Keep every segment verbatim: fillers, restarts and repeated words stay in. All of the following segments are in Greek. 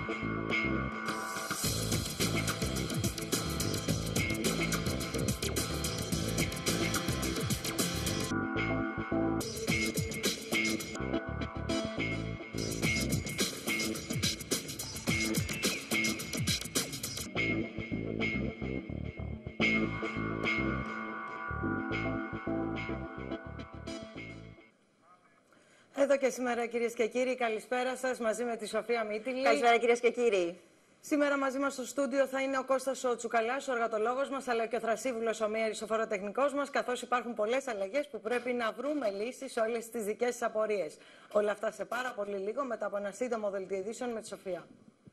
Εδώ και σήμερα, κυρίες και κύριοι, καλησπέρα σας μαζί με τη Σοφία Μήτυλη. Καλησπέρα, κυρίες και κύριοι. Σήμερα μαζί μας στο στούντιο θα είναι ο Κώστας ο Τσουκαλάς, ο εργατολόγος μας, αλλά και ο Θρασίβουλος ο Μίερης, ο φοροτεχνικός μας, καθώς υπάρχουν πολλές αλλαγές που πρέπει να βρούμε λύσεις σε όλες τις δικές σας απορίες. Όλα αυτά σε πάρα πολύ λίγο, μετά από ένα σύντομο δελτίο ειδήσεων με τη Σοφία.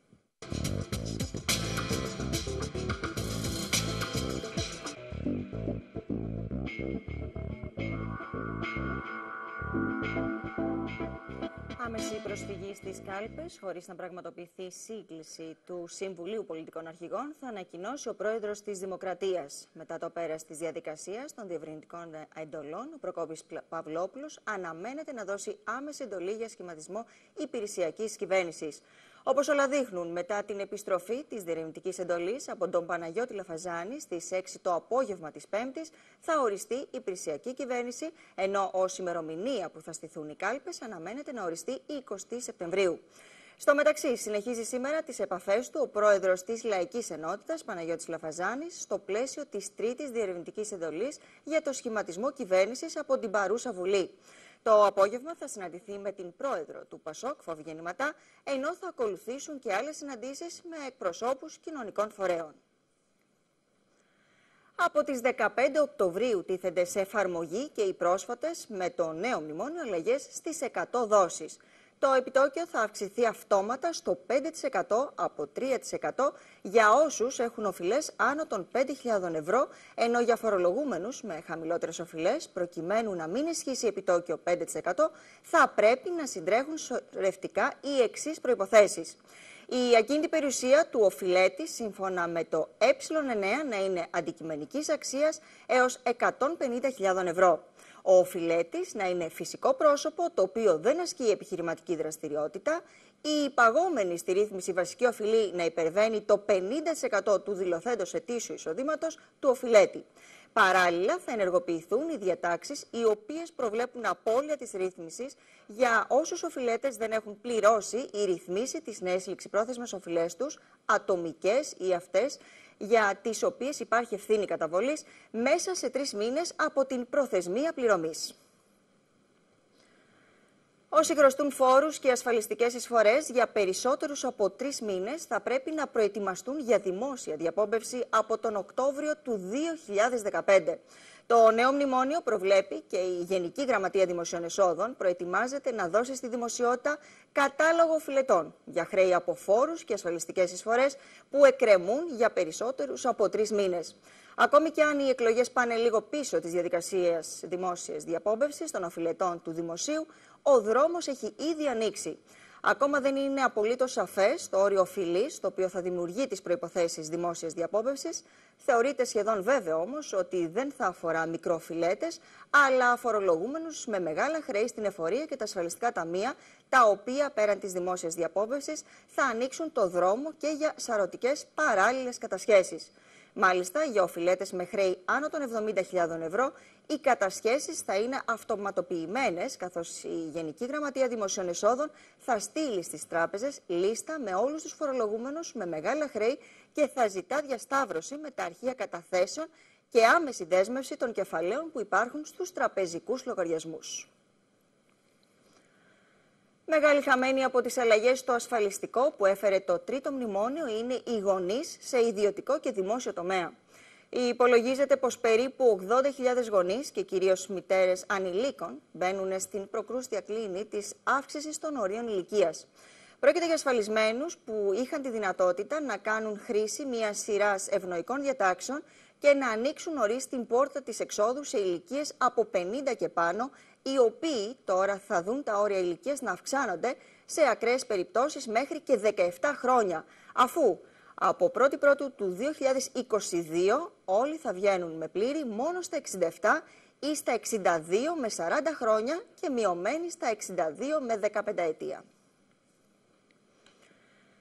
Άμεση προσφυγή στις κάλπες, χωρίς να πραγματοποιηθεί σύγκληση του Συμβουλίου Πολιτικών Αρχηγών, θα ανακοινώσει ο πρόεδρος της Δημοκρατίας. Μετά το πέρας της διαδικασίας των διευρυντικών εντολών, ο Προκόπης Παυλόπουλος αναμένεται να δώσει άμεση εντολή για σχηματισμό υπηρεσιακής κυβέρνησης. Όπως όλα δείχνουν, μετά την επιστροφή της διερευνητικής εντολής από τον Παναγιώτη Λαφαζάνη στις έξι το απόγευμα της Πέμπτης, θα οριστεί η υπηρεσιακή κυβέρνηση, ενώ ως ημερομηνία που θα στηθούν οι κάλπες αναμένεται να οριστεί η εικοστή Σεπτεμβρίου. Στο μεταξύ, συνεχίζει σήμερα τις επαφές του ο πρόεδρος της Λαϊκής Ενότητας, Παναγιώτης Λαφαζάνης, στο πλαίσιο της τρίτης διερευνητικής εντολής για το σχηματισμό κυβέρνησης από την παρούσα Βουλή. Το απόγευμα θα συναντηθεί με την πρόεδρο του Πασόκ, Φοβγένη Ματά, ενώ θα ακολουθήσουν και άλλες συναντήσεις με εκπροσώπους κοινωνικών φορέων. Από τις δεκαπέντε Οκτωβρίου τίθενται σε εφαρμογή και οι πρόσφατες με το νέο μνημόνιο αλλαγές στις εκατό δόσεις. Το επιτόκιο θα αυξηθεί αυτόματα στο πέντε τοις εκατό από τρία τοις εκατό για όσους έχουν οφειλές άνω των πέντε χιλιάδες ευρώ, ενώ για φορολογούμενους με χαμηλότερες οφειλές, προκειμένου να μην ισχύσει επιτόκιο πέντε τοις εκατό, θα πρέπει να συντρέχουν σωρευτικά οι εξής προϋποθέσεις. Η ακίνητη περιουσία του οφειλέτη, σύμφωνα με το ε εννέα, να είναι αντικειμενικής αξίας έως εκατόν πενήντα χιλιάδες ευρώ. Ο οφειλέτης να είναι φυσικό πρόσωπο, το οποίο δεν ασκεί επιχειρηματική δραστηριότητα. Η υπαγόμενη στη ρύθμιση βασική οφειλή να υπερβαίνει το πενήντα τοις εκατό του δηλωθέντος ετήσιου εισοδήματος του οφειλέτη. Παράλληλα, θα ενεργοποιηθούν οι διατάξεις οι οποίες προβλέπουν απώλεια της ρύθμισης για όσους οφειλέτες δεν έχουν πληρώσει ή ρυθμίσει τις νέες ληξιπρόθεσμες οφειλές τους, ατομικές ή αυτές για τις οποίες υπάρχει ευθύνη καταβολής, μέσα σε τρεις μήνες από την προθεσμία πληρωμής. Όσοι χρωστούν φόρους και ασφαλιστικές εισφορές για περισσότερους από τρεις μήνες θα πρέπει να προετοιμαστούν για δημόσια διαπόμπευση από τον Οκτώβριο του δύο χιλιάδες δεκαπέντε. Το νέο μνημόνιο προβλέπει και η Γενική Γραμματεία Δημοσίων Εσόδων προετοιμάζεται να δώσει στη δημοσιότητα κατάλογο οφειλετών για χρέη από φόρους και ασφαλιστικές εισφορές που εκκρεμούν για περισσότερους από τρεις μήνες. Ακόμη και αν οι εκλογές πάνε λίγο πίσω της διαδικασίας δημόσιας διαπόμπευσης των οφειλετών του δημοσίου, ο δρόμος έχει ήδη ανοίξει. Ακόμα δεν είναι απολύτως σαφές το όριο οφειλής, το οποίο θα δημιουργεί τις προϋποθέσεις δημόσιας διαπόμπευσης. Θεωρείται σχεδόν βέβαιο όμως ότι δεν θα αφορά μικροοφειλέτες, αλλά φορολογούμενους με μεγάλα χρέη στην εφορία και τα ασφαλιστικά ταμεία, τα οποία πέραν της δημόσιας διαπόμπευσης θα ανοίξουν το δρόμο και για σαρωτικές παράλληλες κατασχέσεις. Μάλιστα, για οφειλέτες με χρέη άνω των εβδομήντα χιλιάδες ευρώ, οι κατασχέσεις θα είναι αυτοματοποιημένες, καθώς η Γενική Γραμματεία Δημοσίων Εσόδων θα στείλει στις τράπεζες λίστα με όλους τους φορολογούμενους με μεγάλα χρέη και θα ζητά διασταύρωση με τα αρχεία καταθέσεων και άμεση δέσμευση των κεφαλαίων που υπάρχουν στους τραπεζικούς λογαριασμούς. Μεγάλη χαμένη από τις αλλαγές στο ασφαλιστικό που έφερε το τρίτο μνημόνιο είναι οι γονείς σε ιδιωτικό και δημόσιο τομέα. Υπολογίζεται πως περίπου ογδόντα χιλιάδες γονείς και κυρίως μητέρες ανηλίκων μπαίνουν στην προκρούστια κλίνη της αύξησης των ορίων ηλικίας. Πρόκειται για ασφαλισμένους που είχαν τη δυνατότητα να κάνουν χρήση μιας σειράς ευνοϊκών διατάξεων και να ανοίξουν νωρίς την πόρτα της εξόδου σε ηλικίες από πενήντα και πάνω, οι οποίοι τώρα θα δουν τα όρια ηλικίας να αυξάνονται σε ακραίες περιπτώσεις μέχρι και δεκαεπτά χρόνια, αφού από πρώτη Πρώτου του δύο χιλιάδες είκοσι δύο όλοι θα βγαίνουν με πλήρη μόνο στα εξήντα επτά ή στα εξήντα δύο με σαράντα χρόνια και μειωμένοι στα εξήντα δύο με δεκαπέντε ετία.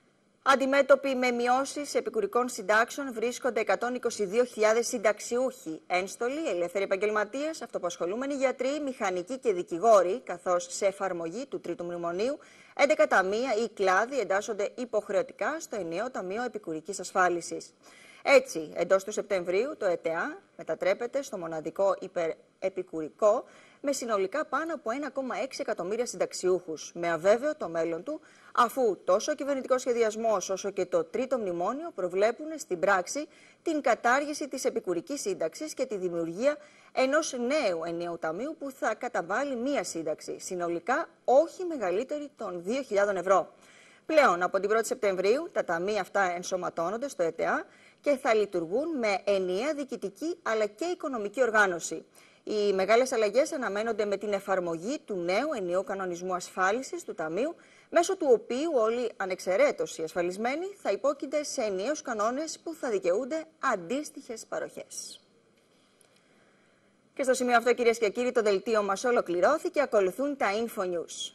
Αντιμέτωποι με μειώσεις επικουρικών συντάξεων βρίσκονται εκατόν είκοσι δύο χιλιάδες συνταξιούχοι, ένστολοι, ελεύθεροι επαγγελματίες, αυτοαπασχολούμενοι γιατροί, μηχανικοί και δικηγόροι, καθώς σε εφαρμογή του Τρίτου Μνημονίου, έντεκα ταμεία ή κλάδοι εντάσσονται υποχρεωτικά στο ενιαίο Ταμείο Επικουρικής Ασφάλισης. Έτσι, εντός του Σεπτεμβρίου, το ΕΤΕΑ μετατρέπεται στο μοναδικό υπερεπικουρικό με συνολικά πάνω από ένα κόμμα έξι εκατομμύρια συνταξιούχους, με αβέβαιο το μέλλον του, αφού τόσο ο κυβερνητικός σχεδιασμός όσο και το Τρίτο Μνημόνιο προβλέπουν στην πράξη την κατάργηση της επικουρικής σύνταξης και τη δημιουργία ενός νέου ενιαίου ταμείου που θα καταβάλει μία σύνταξη, συνολικά όχι μεγαλύτερη των δύο χιλιάδες ευρώ. Πλέον, από την πρώτη Σεπτεμβρίου, τα ταμεία αυτά ενσωματώνονται στο ΕΤΕΑ και θα λειτουργούν με ενιαία διοικητική αλλά και οικονομική οργάνωση. Οι μεγάλες αλλαγές αναμένονται με την εφαρμογή του νέου ενιαίου κανονισμού ασφάλισης του Ταμείου, μέσω του οποίου όλοι ανεξαιρέτως οι ασφαλισμένοι θα υπόκεινται σε ενιαίους κανόνες που θα δικαιούνται αντίστοιχες παροχές. Και στο σημείο αυτό, κυρίες και κύριοι, το δελτίο μας ολοκληρώθηκε. Ακολουθούν τα InfoNews.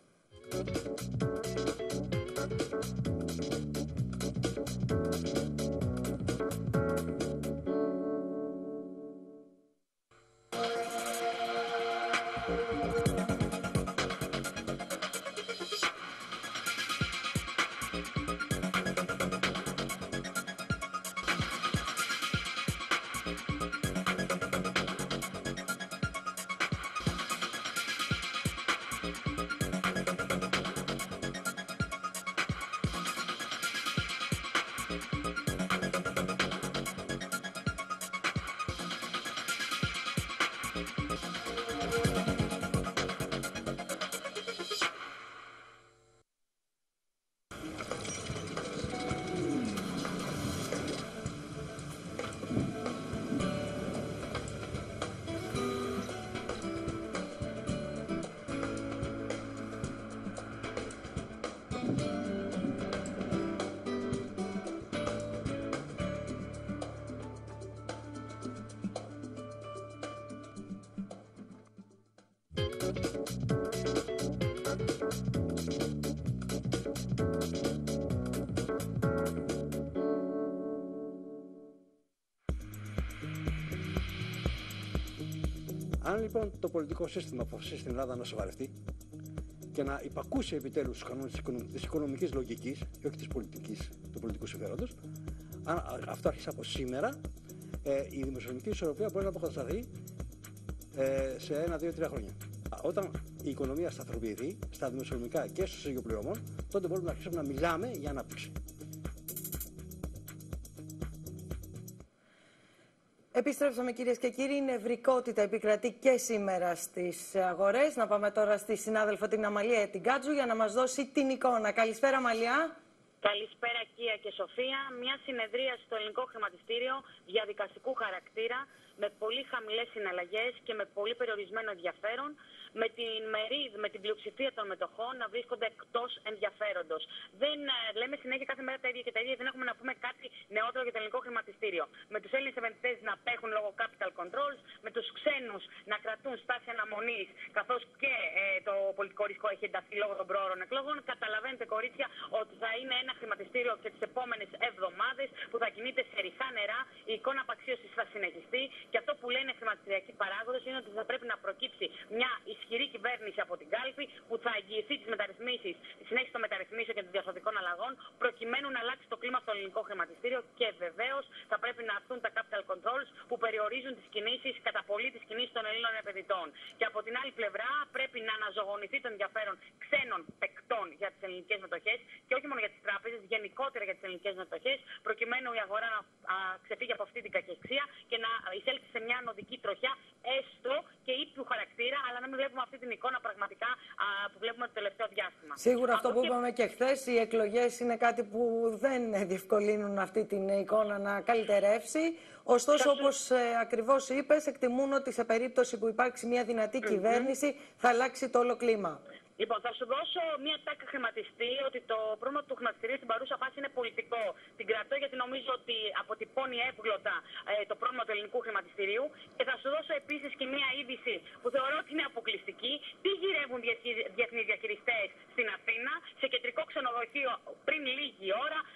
Αν λοιπόν το πολιτικό σύστημα αποφασίσει στην Ελλάδα να σοβαρευτεί και να υπακούσει επιτέλους τους κανόνες της οικονομικής λογικής και όχι της πολιτικής, του πολιτικού συμφέροντος, αν αυτό αρχίσει από σήμερα, ε, η δημοσιονομική ισορροπία μπορεί να αποκατασταθεί ε, σε ένα, δύο, τρία χρόνια. Όταν η οικονομία σταθεροποιηθεί στα δημοσιονομικά και στους εγγυοπληρωμών, τότε μπορούμε να αρχίσουμε να μιλάμε για ανάπτυξη. Επιστρέψαμε, κυρίες και κύριοι. Η νευρικότητα επικρατεί και σήμερα στις αγορές. Να πάμε τώρα στη συνάδελφο την Αμαλία Ετιγκάτζου για να μας δώσει την εικόνα. Καλησπέρα, Αμαλία. Καλησπέρα, Κία και Σοφία. Μια συνεδρίαση στο ελληνικό χρηματιστήριο διαδικαστικού χαρακτήρα, με πολύ χαμηλές συναλλαγές και με πολύ περιορισμένο ενδιαφέρον, με την μερίδα, με την πλειοψηφία των μετοχών να βρίσκονται εκτός ενδιαφέροντος. Δεν λέμε συνέχεια κάθε μέρα τα ίδια και τα ίδια, δεν έχουμε να πούμε κάτι νεότερο για το ελληνικό χρηματιστήριο. Με τους Έλληνες επενδυτές να απέχουν λόγω capital controls, με τους ξένους να κρατούν στάση αναμονής, καθώς και ε, το πολιτικό ρίσκο έχει ενταθεί λόγω των προώρων εκλογών. Καταλαβαίνετε, κορίτσια, ότι θα είναι ένα χρηματιστήριο και τις επόμενες εβδομάδες που θα κινείται σε ρηχά νερά, η εικόνα απαξίωσης θα συνεχιστεί και αυτό που λένε χρηματιστηριακοί παράγοντες είναι ότι θα πρέπει να προκύψει μια ισχυρή κυβέρνηση από την κάλπη που θα εγγυηθεί τις μεταρρυθμίσεις, τη συνέχιση των μεταρρυθμίσεων και των διαρθρωτικών αλλαγών, προκειμένου να αλλάξει το κλίμα στο ελληνικό χρηματιστήριο και βεβαίως θα πρέπει να έρθουν τα capital controls που περιορίζουν τις κινήσεις, κατά πολύ τις κινήσεις των Ελλήνων επενδυτών. Και από την άλλη πλευρά πρέπει να αναζωογονηθεί το ενδιαφέρον ξένων παικτών για τις ελληνικές μετοχές και όχι μόνο για τις τράπεζες, γενικότερα για τις ελληνικές μετοχές, προκειμένου η αγορά να α, ξεφύγει από αυτή την κακεξία και να εισέλθει σε μια ανωδική τροχιά, έστω και ήπιου χαρακτήρα, αλλά να μην βλέπουμε αυτή την εικόνα πραγματικά α, που βλέπουμε το τελευταίο διάστημα. Σίγουρα αυτό, αυτό που και... είπαμε και χθες, οι εκλογές είναι κάτι που δεν διευκολύνουν αυτή την εικόνα να καλυτερεύσει. Ωστόσο, όπως ε, ακριβώς είπες, εκτιμούν ότι σε περίπτωση που υπάρξει μια δυνατή mm-hmm. κυβέρνηση θα αλλάξει το όλο κλίμα. Λοιπόν, θα σου δώσω μία τάκα χρηματιστή ότι το πρόβλημα του χρηματιστηρίου στην παρούσα φάση είναι πολιτικό. Την κρατώ γιατί νομίζω ότι αποτυπώνει εύγλωτα ε, το πρόβλημα του ελληνικού χρηματιστηρίου. Και θα σου δώσω επίσης και μία είδηση που θεωρώ ότι είναι αποκλειστική. Τι γυρεύουν διεθνείς διαχειριστές στην Αθήνα, σε κεντρικό ξενοδοχείο πριν λίγη ώρα,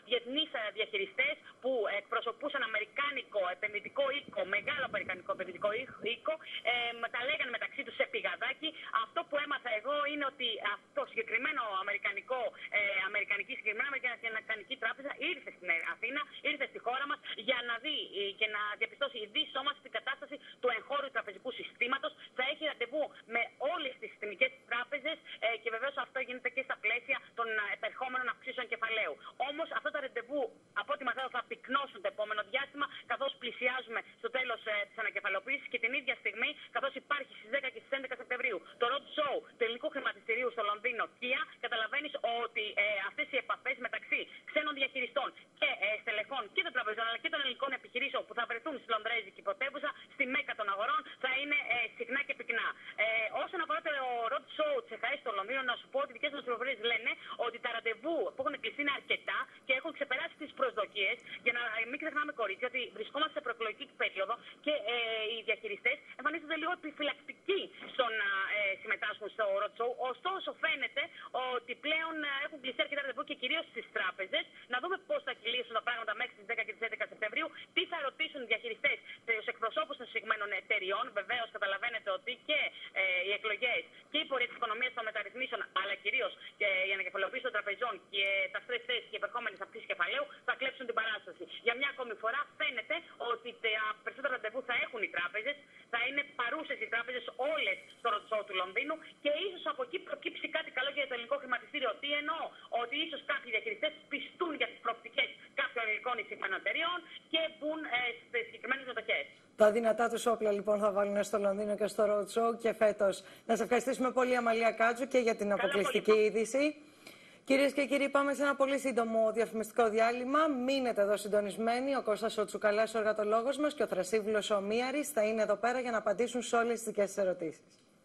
διαχειριστές που εκπροσωπούσαν αμερικάνικο επενδυτικό οίκο, μεγάλο αμερικανικό επενδυτικό οίκο, ε, τα λέγανε μεταξύ τους σε πηγαδάκι. Αυτό που έμαθα εγώ είναι ότι αυτό συγκεκριμένο αμερικανικό, ε, αμερικανική συγκεκριμένα αμερικανική τράπεζα ήρθε στην Αθήνα, ήρθε στη χώρα μας για να δει και να διαπιστώσει η δυσσόμαση στην κατάσταση του εγχώριου τραπεζικού συστήματος. Θα έχει ραντεβού με όλες τις συστημικές τράπεζες ε, και βεβαίως αυτό γίνεται και στα πλαίσια των επερχόμενων αυξήσεων κεφαλαίου. Όμως αυτά τα ραντεβού, από ό,τι μαθαίνω, θα πυκνώσουν το επόμενο διάστημα, καθώς πλησιάζουμε στο τέλος ε, της ανακεφαλαιοποίησης και την ίδια στιγμή, καθώς υπάρχει στις δέκα και στις έντεκα Σεπτεμβρίου το road show του ελληνικού χρηματιστηρίου στο Λονδίνο Kia, καταλαβαίνεις ότι ε, αυτές οι επαφές μεταξύ ξένων διαχειριστών και ε, στελεχών και των τραπεζών αλλά και των ελληνικών επιχειρήσεων που θα βρεθούν στη Λονδρέζικη πρωτεύουσα, στη μέκα των αγορών, θα είναι ε, συχνά και πυκνά. Ε, όσον αφορά το road show της ΕΧΑΕ στο Λονδίνο, να σου πω ότι οι δικές μας πληροφορίες λένε ότι τα ραντεβού που έχουν κλειστεί είναι αρκετά και έχουν ξεπεράσει τις προσδοκίες. Για να μην ξεχνάμε, κορίτσια, ότι βρισκόμαστε σε προεκλογική περίοδο και ε, οι διαχειριστές εμφανίζονται λίγο επιφυλακτικοί στο να ε, συμμετάσχουν στο road show. Ωστόσο, φαίνεται ότι πλέον έχουν κλειστεί αρκετά ραντεβού και κυρίως στις τράπεζες. Να δούμε πώς θα κυλήσουν τα πράγματα μέχρι τις δέκα και τις έντεκα Σεπτεμβρίου, τι θα ρωτήσουν οι διαχειριστές τους εκπροσώπους των συγκεκριμένων εταιριών. Βεβαίως, καταλαβαίνετε ότι και ε, οι εκλογές και η πορεία της οικονομίας των μεταρρυθμίσεων, αλλά κυρίως και η ανακεφαλαιοποίηση των τραπεζών και τα stress test και οι επερχόμενες αυξήσεις κεφαλαίου θα κλέψουν την παράσταση. Για μια ακόμη φορά φαίνεται ότι τα περισσότερα ραντεβού θα έχουν οι τράπεζες, θα είναι παρούσες οι τράπεζες όλες στο road show του Λονδίνου και ίσως από εκεί προκύψει κάτι καλό για το ελληνικό χρηματιστήριο. Τι εννοώ? Ότι ίσως κάποιοι διαχειριστές πιστούν για τις προοπτικές κάποιων ελληνικών εισηγμένων εταιριών και μπουν ε, στις συγκεκριμένες μετοχές. Τα δυνατά τους όπλα λοιπόν θα βάλουν στο Λονδίνο και στο road show και φέτος. Να σε ευχαριστήσουμε πολύ, Αμαλία Κάτσου, και για την αποκλειστική είδηση. Κυρίες και κύριοι, πάμε σε ένα πολύ σύντομο διαφημιστικό διάλειμμα. Μείνετε εδώ συντονισμένοι. Ο Κώστας ο Τσουκαλάς, ο εργατολόγος μας, και ο Θρασίβουλος ο Μίαρης θα είναι εδώ πέρα για να απαντήσουν σε όλες τις δικές σας ερωτήσεις.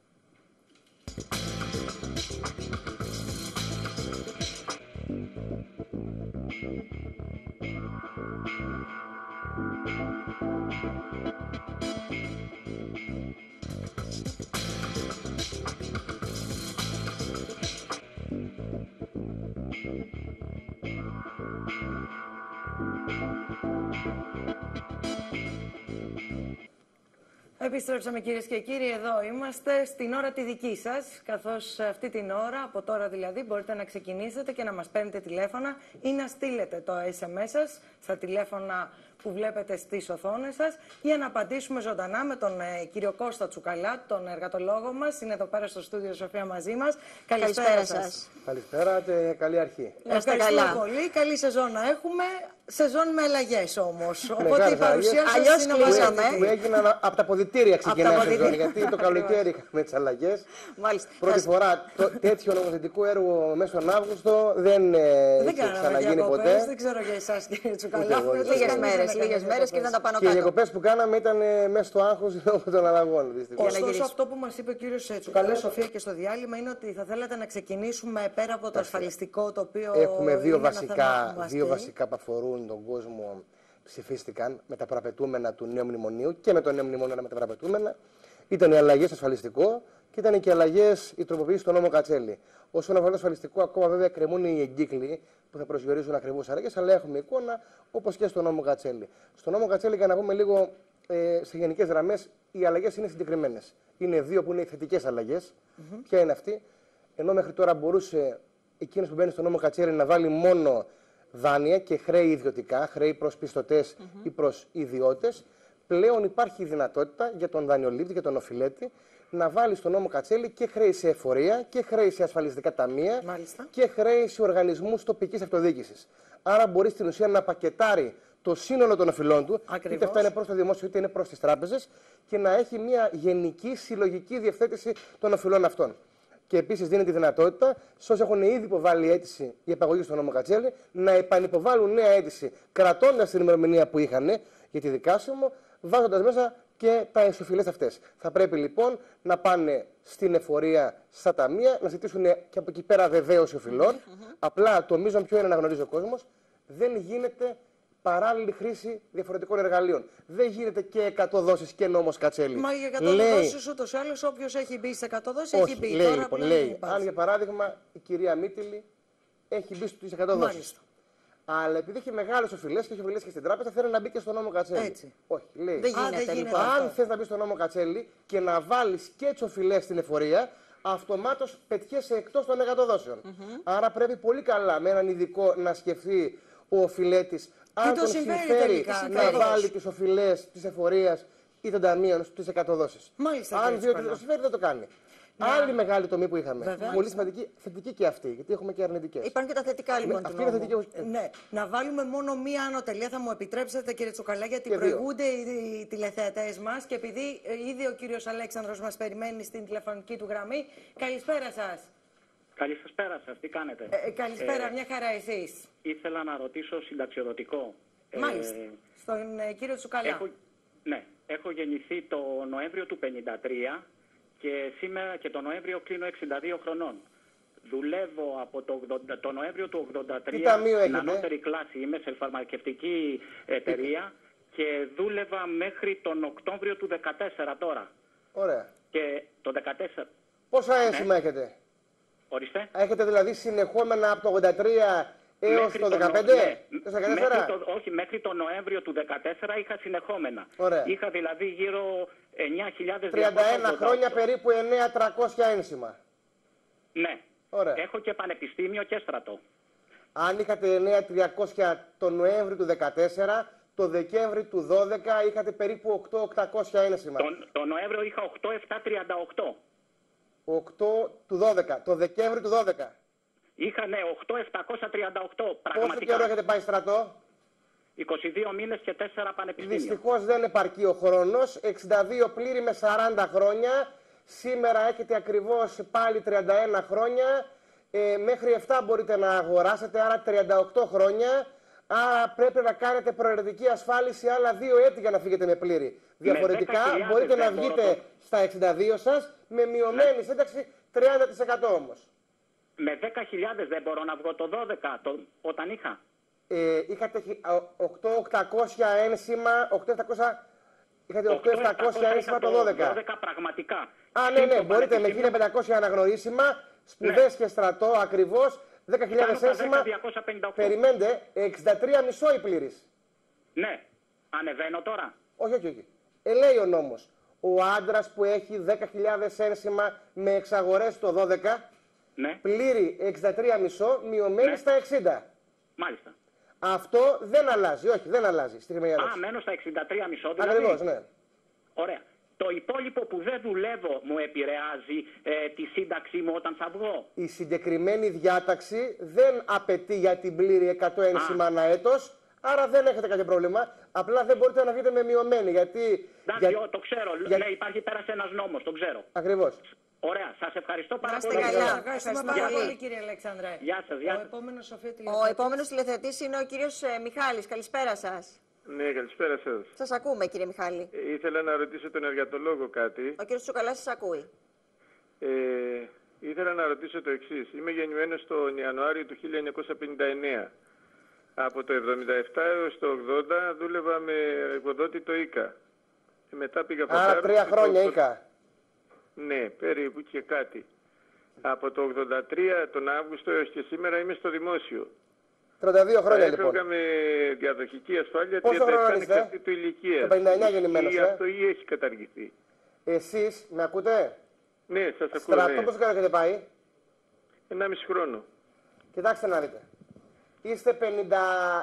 Επιστρέψαμε, κυρίες και κύριοι, εδώ είμαστε στην ώρα τη δική σας, καθώς αυτή την ώρα, από τώρα δηλαδή, μπορείτε να ξεκινήσετε και να μας παίρνετε τηλέφωνα ή να στείλετε το ες εμ ες σας στα τηλέφωνα που βλέπετε στις οθόνες σας για να απαντήσουμε ζωντανά με τον ε, κύριο Κώστα Τσουκαλά, τον εργατολόγο μας. Είναι εδώ πέρα στο στούντιο Σοφία μαζί μας. Καλησπέρα, Καλησπέρα σας. Καλησπέρα και καλή αρχή. Ευχαριστούμε πολύ. Καλή σεζόν να έχουμε. Σεζόν με αλλαγές όμως. Οπότε η παρουσία σας είναι κλείσαμε. Που έγιναν από τα ποδητήρια ξεκινάμε σεζόν, γιατί το καλοκαίρι είχαμε τις αλλαγές. Πρώτη φορά το, τέτοιο νομοθετικό έργο μέσα στον Αύγουστο δεν, δεν έχει ξαναγίνει ποτέ. Δεν ξέρω για εσάς, κύριε Τσουκαλά. Λίγες μέρες, λίγες μέρες και ήταν τα πάνω κάτω. Και οι διακοπές που κάναμε ήταν μέσα στο άγχος λόγω των αλλαγών. Ωστόσο, αυτό που μας είπε ο κύριος Τσουκαλά, Σοφία, και στο διάλειμμα είναι ότι θα θέλατε να ξεκινήσουμε πέρα από το ασφαλιστικό, το οποίο. Έχουμε δύο βασικά, δύο βασικά που αφορούν τον κόσμο, ψηφίστηκαν με τα προαπαιτούμενα του νέου μνημονίου και με το νέο μνημόνιο με τα προαπαιτούμενα. Ήταν οι αλλαγές στο ασφαλιστικό και ήταν και οι αλλαγές, η τροποποίηση του νόμου Κατσέλη. Όσον αφορά το ασφαλιστικό, ακόμα βέβαια κρεμούν οι εγκύκλοι που θα προσδιορίζουν ακριβώς αλλαγές, αλλά έχουμε εικόνα όπως και στο νόμο Κατσέλη. Στο νόμο Κατσέλη, για να πούμε λίγο ε, σε γενικές γραμμές, οι αλλαγές είναι συγκεκριμένες. Είναι δύο που είναι οι θετικές αλλαγές. Mm-hmm. Ποια είναι αυτή? Ενώ μέχρι τώρα μπορούσε εκείνος που μπαίνει στο νόμο Κατσέλη να βάλει μόνο δάνεια και χρέη ιδιωτικά, χρέη προς πιστωτές mm-hmm. ή προς ιδιώτες, πλέον υπάρχει η δυνατότητα για τον δανειολήπτη, για τον οφειλέτη, να βάλει στον νόμο Κατσέλη και χρέη σε εφορία και χρέη σε ασφαλιστικά ταμεία Μάλιστα. και χρέη σε οργανισμούς τοπικής αυτοδιοίκησης. Άρα μπορεί στην ουσία να πακετάρει το σύνολο των οφειλών του, Ακριβώς. είτε αυτά είναι προς το δημόσιο είτε είναι προς τις τράπεζες, και να έχει μια γενική συλλογική διευθέτηση των οφειλών αυτών. Και επίσης δίνει τη δυνατότητα σε όσοι έχουν ήδη υποβάλει αίτηση για επαγωγή στον νόμο Κατσέλη να επανυποβάλουν νέα αίτηση κρατώντας την ημερομηνία που είχαν για τη δικάσιμο, βάζοντας μέσα και τα εσωφυλές αυτές. Θα πρέπει λοιπόν να πάνε στην εφορία, στα ταμεία, να ζητήσουν και από εκεί πέρα βεβαίωση οφειλών. Mm-hmm. Απλά το μείζον ποιο είναι να γνωρίζει ο κόσμος, δεν γίνεται παράλληλη χρήση διαφορετικών εργαλείων. Δεν γίνεται και εκατό δόσεις και νόμος Κατσέλη. Μα για εκατό λέει... δόσεις ούτως ή άλλως όποιος έχει μπει σε εκατό δόσεις έχει μπει. Λέει, Τώρα λοιπόν, λέει, αν για παράδειγμα η κυρία Μίτιλη έχει μπει στις εκατό δόσεις. Αλλά επειδή έχει μεγάλες οφειλές και έχει οφειλές και στην τράπεζα, θέλει να μπει και στο νόμο Κατσέλη. Έτσι. Όχι, λέει. Δεν Α, γίνεται, δεν λοιπόν. γίνεται. Αν θες να μπει στο νόμο Κατσέλη και να βάλεις και τις οφειλές στην εφορία, αυτομάτως πετιέσαι εκτός των εκατοδόσεων. Mm-hmm. Άρα πρέπει πολύ καλά με έναν ειδικό να σκεφτεί ο οφειλέτης αν το τον συμφέρει συμφέρει τελικά, να ναι. βάλει τις οφειλές της εφορίας ή των ταμείων στις εκατοδόσεις. Μάλιστα, Αν κύριε δει ότι Τσουκαλά. το συμφέρει, δεν το κάνει. Ναι. Άλλη μεγάλη τομή που είχαμε. Βέβαια. Πολύ σημαντική, θετική και αυτή, γιατί έχουμε και αρνητικές. Υπάρχουν και τα θετικά λοιπόν. Αυτή του είναι νόμου. θετική. Ναι, να βάλουμε μόνο μία ανωτελεία, θα μου επιτρέψετε κύριε Τσουκαλά, γιατί Και δύο. προηγούνται οι, οι τηλεθεατές μας και επειδή ε, ήδη ο κύριος Αλέξανδρος μας περιμένει στην τηλεφωνική του γραμμή. Καλησπέρα σας. Καλησπέρα σας, τι κάνετε? Ε, ε, καλησπέρα, Ε, μια χαρά εσείς. Ήθελα να ρωτήσω συνταξιοδοτικό. Μάλιστα. Ε, Στον ε, κύριο Τσουκαλά. έχω, ναι, έχω γεννηθεί το Νοέμβριο του πενήντα τρία και σήμερα και το Νοέμβριο κλείνω εξήντα δύο χρονών. Δουλεύω από το, ογδόντα, το Νοέμβριο του ογδόντα τρία Τι ταμείο στην έχετε? ανώτερη κλάση. Είμαι σε φαρμακευτική εταιρεία και δούλευα μέχρι τον Οκτώβριο του δεκατέσσερα τώρα. Ωραία. Και το δεκατέσσερα... Πόσα Ναι. ένσημα έχετε? Ορίστε. Έχετε δηλαδή συνεχόμενα από το ογδόντα τρία έως Μέχρι το τον- δεκαπέντε? ναι, Το δεκατέσσερα? μέχρι το, όχι, μέχρι το Νοέμβριο του δεκατέσσερα είχα συνεχόμενα. Ωραία. Είχα δηλαδή γύρω εννιά χιλιάδες τριάντα ένα διακόσια ογδόντα. χρόνια περίπου εννιά χιλιάδες τριακόσια ένσημα. Ναι. Ωραία. Έχω και πανεπιστήμιο και στρατό. Αν είχατε εννιά χιλιάδες τριακόσια το Νοέμβριο του δεκατέσσερα, το Δεκέμβρη του δώδεκα είχατε περίπου οκτώ χιλιάδες οκτακόσια ένσημα. Τον, το Νοέμβριο είχα οκτώ χιλιάδες επτακόσια τριάντα οκτώ. οκτώ του δώδεκα, το Δεκέμβρη του δώδεκα. Είχα ναι, οκτώ χιλιάδες επτακόσια τριάντα οκτώ Πόσο πραγματικά. καιρό έχετε πάει στρατό? είκοσι δύο μήνες και τέσσερα πανεπιστήμια. Δυστυχώς δεν επαρκεί ο χρόνος. εξήντα δύο πλήρη με σαράντα χρόνια. Σήμερα έχετε ακριβώς πάλι τριάντα ένα χρόνια. Ε, μέχρι επτά μπορείτε να αγοράσετε, άρα τριάντα οκτώ χρόνια. Άρα πρέπει να κάνετε προαιρετική ασφάλιση άλλα δύο έτη για να φύγετε με πλήρη. Διαφορετικά δέκα χιλιάδες μπορείτε να δεν μπορώ βγείτε το- στα εξήντα δύο σας με μειωμένη σύνταξη τριάντα τοις εκατό όμως. Με δέκα χιλιάδες δεν μπορώ να βγω το δώδεκα το, όταν είχα. Ε, είχατε χι- α, οκτώ χιλιάδες οκτακόσια ένσημα, οκτώ χιλιάδες επτακόσια, είχατε οκτώ χιλιάδες επτακόσια ένσημα το δώδεκα. δώδεκα πραγματικά. Α, ναι, Συν ναι, το μπορείτε με πανεπιστήμιο. χίλια πεντακόσια αναγνωρίσιμα, σπουδές και στρατό ακριβώς, δέκα χιλιάδες Κάνω τα ένσημα. δέκα χιλιάδες διακόσια πενήντα οκτώ. Περιμένετε, εξήντα τρία κόμμα πέντε η πλήρης. Ναι. Ανεβαίνω τώρα. Όχι, όχι, όχι. Ε, λέει ο νόμος, ο άντρας που έχει δέκα χιλιάδες ένσημα με εξαγορές το δώδεκα, Ναι. πλήρη εξήντα τρία κόμμα πέντε, μειωμένη Ναι. στα εξήντα. Μάλιστα. Αυτό δεν αλλάζει, όχι, δεν αλλάζει στη χρηματική Α, μένω στα εξήντα τρία κόμμα πέντε δηλαδή. Ακριβώς, ναι. Ωραία. Το υπόλοιπο που δεν δουλεύω μου επηρεάζει ε, τη σύνταξή μου όταν θα βγω. Η συγκεκριμένη διάταξη δεν απαιτεί για την πλήρη εκατό ένσημα ανά έτος, άρα δεν έχετε κάποιο πρόβλημα. Απλά δεν μπορείτε να βγείτε με μειωμένη, γιατί... Εντάξει, για- ο, το ξέρω. για- Ναι, υπάρχει, πέρασε ένας νόμος, το ξέρω. Ακριβώς. Ωραία. Σας ευχαριστώ πάρα Να είστε πολύ. καλά. Ευχαριστούμε Ευχαριστούμε πάρα πολύ. πολύ κύριε Αλέξανδρε. Γεια σας, γεια Ο σας. επόμενος Σοφία Ο τηλεφωνητής. επόμενος τηλεθεατής είναι ο κύριος ε, Μιχάλης. Καλησπέρα σας. Ναι, καλησπέρα σας. Σας ακούμε κύριε Μιχάλη. Ε, ήθελα να ρωτήσω τον εργατολόγο κάτι. Ο κύριος Τσουκαλάς σας ακούει. Ε, ήθελα να ρωτήσω το εξής. Είμαι γεννημένος τον Ιανουάριο του χίλια εννιακόσια πενήντα εννέα. Από το εβδομήντα επτά έως το ογδόντα δούλευα με εργοδότη το ΙΚΑ. Ε, μετά πήγα Άρα φαντάρος τρία και το χρόνια οκτώ- είχα. Ναι, περίπου και κάτι. Από το ογδόντα τρία τον Αύγουστο έως και σήμερα είμαι στο δημόσιο. τριάντα δύο χρόνια Έφευγα λοιπόν. με διαδοχική ασφάλεια Πόσο τριάντα επτά χρόνο είστε? ανεξαρτήτου ηλικίας. Το πενήντα εννέα γεννημένος, Ή ε? αυτό ή έχει καταργηθεί. Εσείς, με ακούτε? Ναι, σας ακούω. Στρατό Ναι. πόσο καιρό έχετε πάει? Ενάμιση χρόνο. Κοιτάξτε να δείτε. Είστε πενήντα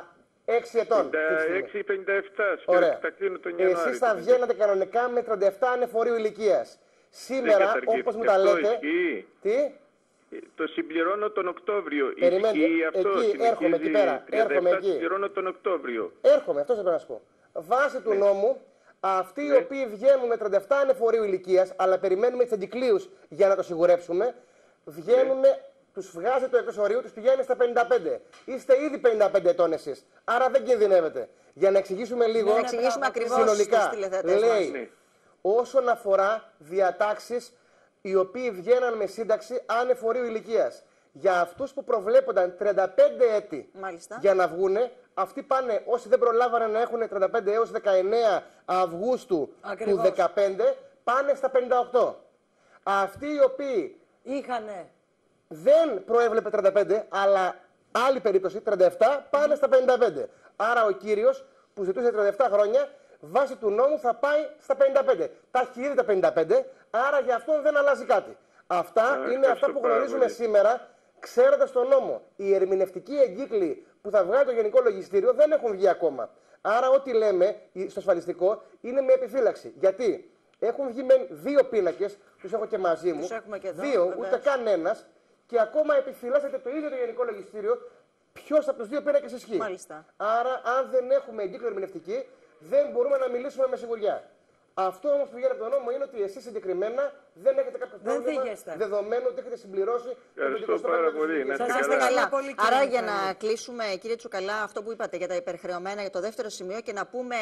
έξι ετών. αυτή τη στιγμή. πενήντα έξι πενήντα επτά, Ωραία. τα κλείνω τον Ιανουάριο. Εσείς θα βγαίνατε κανονικά με τριάντα επτά ανεφορίου ηλικίας. Σήμερα, καταργήθηκε. όπως μου τα Αυτό λέτε... ισχύει. Τι? Το συμπληρώνω τον Οκτώβριο. Περιμένετε, Ισχύει αυτό, εκεί, συνεχίζει έρχομαι εκεί πέρα, τριάντα επτά, έρχομαι εκεί. συμπληρώνω τον Οκτώβριο. Έρχομαι, αυτό πρέπει να σου πω. Βάσει του νόμου, αυτοί οι Ναι. οποίοι βγαίνουν με τριάντα επτά ανεφορίου ηλικίας, αλλά περιμένουμε τις αντικλείους για να το σιγουρέψουμε, βγαίνουν, τους βγάζετε το εκτός ορίου, τους πηγαίνει στα πενήντα πέντε. Είστε ήδη πενήντα πέντε ετών εσείς. Άρα δεν κινδυνεύετε. Για να εξηγήσουμε λίγο Να εξηγήσουμε ακριβώς συνολικά. στους τηλεθεατές Λέει, Ναι. όσον αφορά διατάξεις οι οποίοι βγαίναν με σύνταξη ανεφορίου ηλικίας. Για αυτούς που προβλέπονταν τριάντα πέντε έτη Μάλιστα. για να βγούνε, αυτοί πάνε, όσοι δεν προλάβανε να έχουν τριάντα πέντε έως δεκαεννέα Αυγούστου Ακριβώς. του δεκαπέντε, πάνε στα πενήντα οκτώ. Αυτοί οι οποίοι Είχανε. δεν προέβλεπε τριάντα πέντε, αλλά Άλλη περίπτωση, τριάντα επτά, πάνε στα πενήντα πέντε. Άρα ο κύριος που ζητούσε τριάντα επτά χρόνια, βάσει του νόμου θα πάει στα πενήντα πέντε. Τα έχει ήδη τα πενήντα πέντε, άρα για αυτόν δεν αλλάζει κάτι. Αυτά Α, είναι αυτά που γνωρίζουμε πολύ. σήμερα, ξέροντας τον νόμο. Οι ερμηνευτικοί εγκύκλοι που θα βγάλει το Γενικό Λογιστήριο δεν έχουν βγει ακόμα. Άρα, ό,τι λέμε στο ασφαλιστικό είναι με επιφύλαξη. Γιατί έχουν βγει με δύο πίνακες, τους έχω και μαζί μου. Τους έχουμε και εδώ, δύο, βεβαίως. ούτε καν ένας, και ακόμα επιφυλάσσεται το ίδιο το Γενικό Λογιστήριο ποιος από τους δύο πίνακες ισχύει. Μάλιστα. Άρα, αν δεν έχουμε εγκύκλιο ερμηνευτική, δεν μπορούμε να μιλήσουμε με σιγουριά. Αυτό όμως που βγαίνει από τον νόμο είναι ότι εσείς συγκεκριμένα δεν έχετε κάποιο Δεν πρόβλημα, θίγεστε. δεδομένου ότι έχετε συμπληρώσει το Ευχαριστώ εικοστό πάρα πέμπτο πολύ. της Να Σας είστε είστε καλά. καλά. Πολύ, κύριε Άρα, για Μιχαήλ. να κλείσουμε, κύριε Τσουκαλά, αυτό που είπατε για τα υπερχρεωμένα, για το δεύτερο σημείο και να πούμε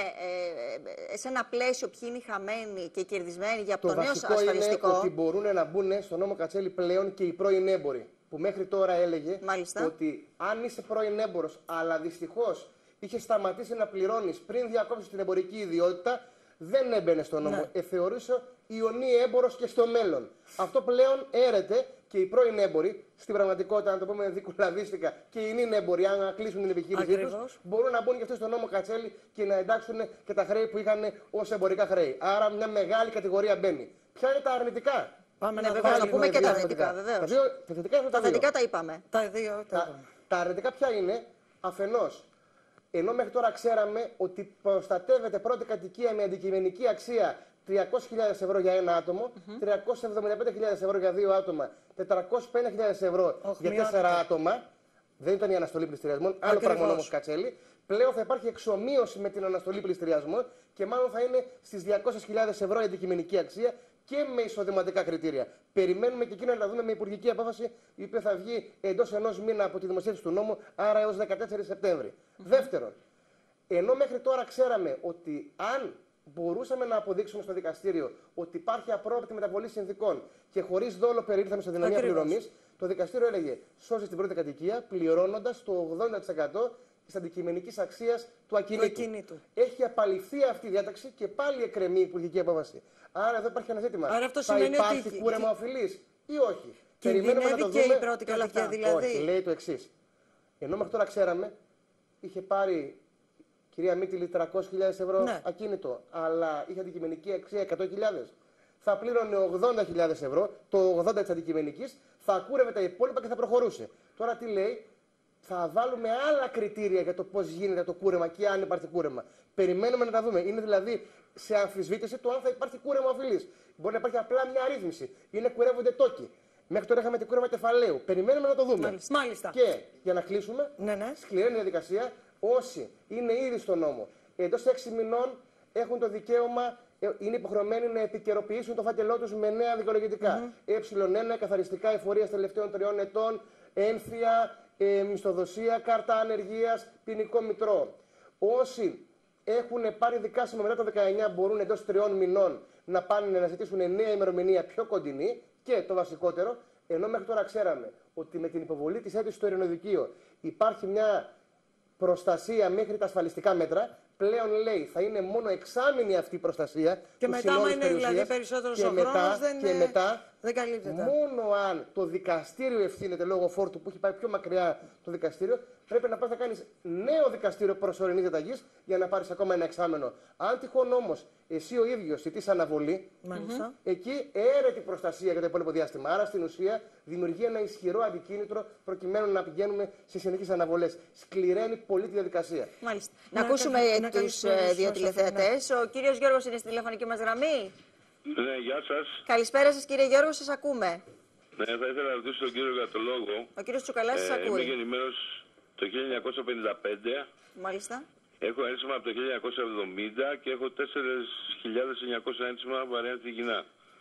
ε, σε ένα πλαίσιο ποιοι είναι οι χαμένοι και οι κερδισμένοι για από το, Το νέο βασικό ασφαλιστικό. είναι ότι μπορούν να μπουν στο νόμο Κατσέλη πλέον και οι πρώην έμποροι. Που μέχρι τώρα έλεγε Μάλιστα. ότι αν είσαι πρώην έμπορος, αλλά δυστυχώς είχε σταματήσει να πληρώνεις πριν διακόψεις την εμπορική ιδιότητα, δεν έμπαινε στο νόμο. Ναι. Ε, θεωρούσε ιονή έμπορος και στο μέλλον. Αυτό πλέον έρεται και οι πρώην έμποροι, στην πραγματικότητα, να το πούμε δικουλαβίστικα, και οι νυν έμποροι, αν κλείσουν την επιχείρησή τους, Ακριβώς. μπορούν να μπουν και αυτοί στο νόμο Κατσέλη και να εντάξουν και τα χρέη που είχαν ως εμπορικά χρέη. Άρα μια μεγάλη κατηγορία μπαίνει. Ποια είναι τα αρνητικά? Πάμε Ναι, να βεβαίως, δούμε να πούμε λίγο και τα δύο. θετικά, βεβαίως. Τα, δύο, τα θετικά είναι τα, Τα δύο. θετικά τα είπαμε. Τα δύο. τα Τα, είπαμε. τα αρνητικά ποια είναι? Αφενός, ενώ μέχρι τώρα ξέραμε ότι προστατεύεται πρώτη κατοικία με αντικειμενική αξία τριακόσιες χιλιάδες ευρώ για ένα άτομο, mm-hmm. τριακόσιες εβδομήντα πέντε χιλιάδες ευρώ για δύο άτομα, τετρακόσιες πενήντα χιλιάδες ευρώ Όχι, για μειώνεται. τέσσερα άτομα. Δεν ήταν η αναστολή πληστηριασμών, άλλο Ακριβώς. πράγμα όμως Κατσέλη. Πλέον θα υπάρχει εξομοίωση με την αναστολή πληστηριασμών και μάλλον θα είναι στις διακόσιες χιλιάδες ευρώ η αντικειμενική αξία και με εισοδηματικά κριτήρια. Περιμένουμε και εκείνα να τα δούμε με υπουργική απόφαση, η οποία θα βγει εντός ενός μήνα από τη δημοσίευση του νόμου, άρα έως δεκατέσσερις Σεπτέμβρη. Mm-hmm. Δεύτερον, ενώ μέχρι τώρα ξέραμε ότι αν μπορούσαμε να αποδείξουμε στο δικαστήριο ότι υπάρχει απρόοπτη μεταβολή συνθηκών και χωρίς δόλο περιήλθαμε σε δυναμία Ακριβώς. πληρωμής, το δικαστήριο έλεγε σώζει την πρώτη κατοικία πληρώνοντας το ογδόντα τοις εκατό της αντικειμενικής αξίας του ακινήτου. ακινήτου. Έχει απαλληφθεί αυτή η διάταξη και πάλι εκκρεμεί η υπουργική απόφαση. Άρα εδώ υπάρχει ένα ζήτημα. Άρα αυτό θα σημαίνει υπάρχει ότι- κούρεμα και- οφειλής ή όχι? Περιμένουμε να το Κινδυνεύει και δούμε. η πρώτη και όλα κατοικία, αυτά. δηλαδή. Όχι, λέει το εξής. Ενώ μέχρι τώρα ξέραμε, είχε πάρει κυρία Μίτιλη τριακόσιες χιλιάδες ευρώ Ναι. ακίνητο, αλλά είχε αντικειμενική αξία εκατό χιλιάδες. Θα πλήρωνε ογδόντα χιλιάδες ευρώ, το ογδόντα της αντικειμενικής, θα ακούρευε τα υπόλοιπα και θα προχωρούσε. Τώρα τι λέει? Θα βάλουμε άλλα κριτήρια για το πώς γίνεται το κούρεμα και αν υπάρχει κούρεμα. Περιμένουμε να τα δούμε. Είναι δηλαδή σε αμφισβήτηση το αν θα υπάρχει κούρεμα οφειλής. Μπορεί να υπάρχει απλά μια αρρύθμιση ή να κουρεύονται τόκοι. Μέχρι τώρα είχαμε το κούρεμα κεφαλαίου. Περιμένουμε να το δούμε. Μάλιστα. Μάλιστα. Και για να κλείσουμε, Ναι, ναι. σκληρή διαδικασία, όσοι είναι ήδη στο νόμο εντός έξι μηνών έχουν το δικαίωμα, ε, είναι υποχρεωμένοι να επικαιροποιήσουν το φάκελό τους με νέα δικαιολογητικά. Mm-hmm. Ε1, καθαριστικά εφορίας τελευταίων τριών ετών, ένθια, ε, μισθοδοσία, κάρτα ανεργίας, ποινικό μητρό. Όσοι έχουν πάρει δικάσιμο μετά το δεκαεννιά μπορούν εντός τριών μηνών να πάνε να ζητήσουν νέα ημερομηνία πιο κοντινή και το βασικότερο, ενώ μέχρι τώρα ξέραμε ότι με την υποβολή της αίτησης στο ειρηνοδικείο υπάρχει μια προστασία μέχρι τα ασφαλιστικά μέτρα, πλέον λέει θα είναι μόνο εξάμηνη αυτή η προστασία. Και του μετά, συνόλου άμα της είναι περιουσίας, δηλαδή περισσότερος και ο μετά- χρόνος, δεν, και ε, μετά, δεν καλύπτεται. μόνο αν το δικαστήριο ευθύνεται λόγω φόρτου που έχει πάει πιο μακριά το δικαστήριο, πρέπει να πας να κάνεις νέο δικαστήριο προσωρινής διαταγής για να πάρεις ακόμα ένα εξάμενο. Αν τυχόν όμως εσύ ο ίδιος ζητείς αναβολή, Μάλιστα. εκεί έρεται η προστασία για το υπόλοιπο διάστημα. Άρα στην ουσία δημιουργεί ένα ισχυρό αντικίνητρο προκειμένου να πηγαίνουμε σε συνεχείς αναβολές. Σκληραίνει πολύ τη διαδικασία. Μάλιστα. Να Να, ακούσουμε κα- να τους καλησπέρισουμε ε, δύο σε αυτήν, τηλεθεατές. Ο κύριος Γιώργος είναι στη τηλεφωνική μας γραμμή. Ναι, γεια σας. Καλησπέρα σας κύριε Γιώργο, σας ακούμε. Ναι, θα ήθελα να ρωτήσω τον κύριο για το λόγο. Ο κύριος Τσουκαλάς σας Ε, είμαι ακούει. γεννημένος το χίλια εννιακόσια πενήντα πέντε. Μάλιστα. Έχω ένσημα από το χίλια εννιακόσια εβδομήντα και έχω τέσσερις χιλιάδες εννιακόσια ένσημα βαρέα ανθιγεινά.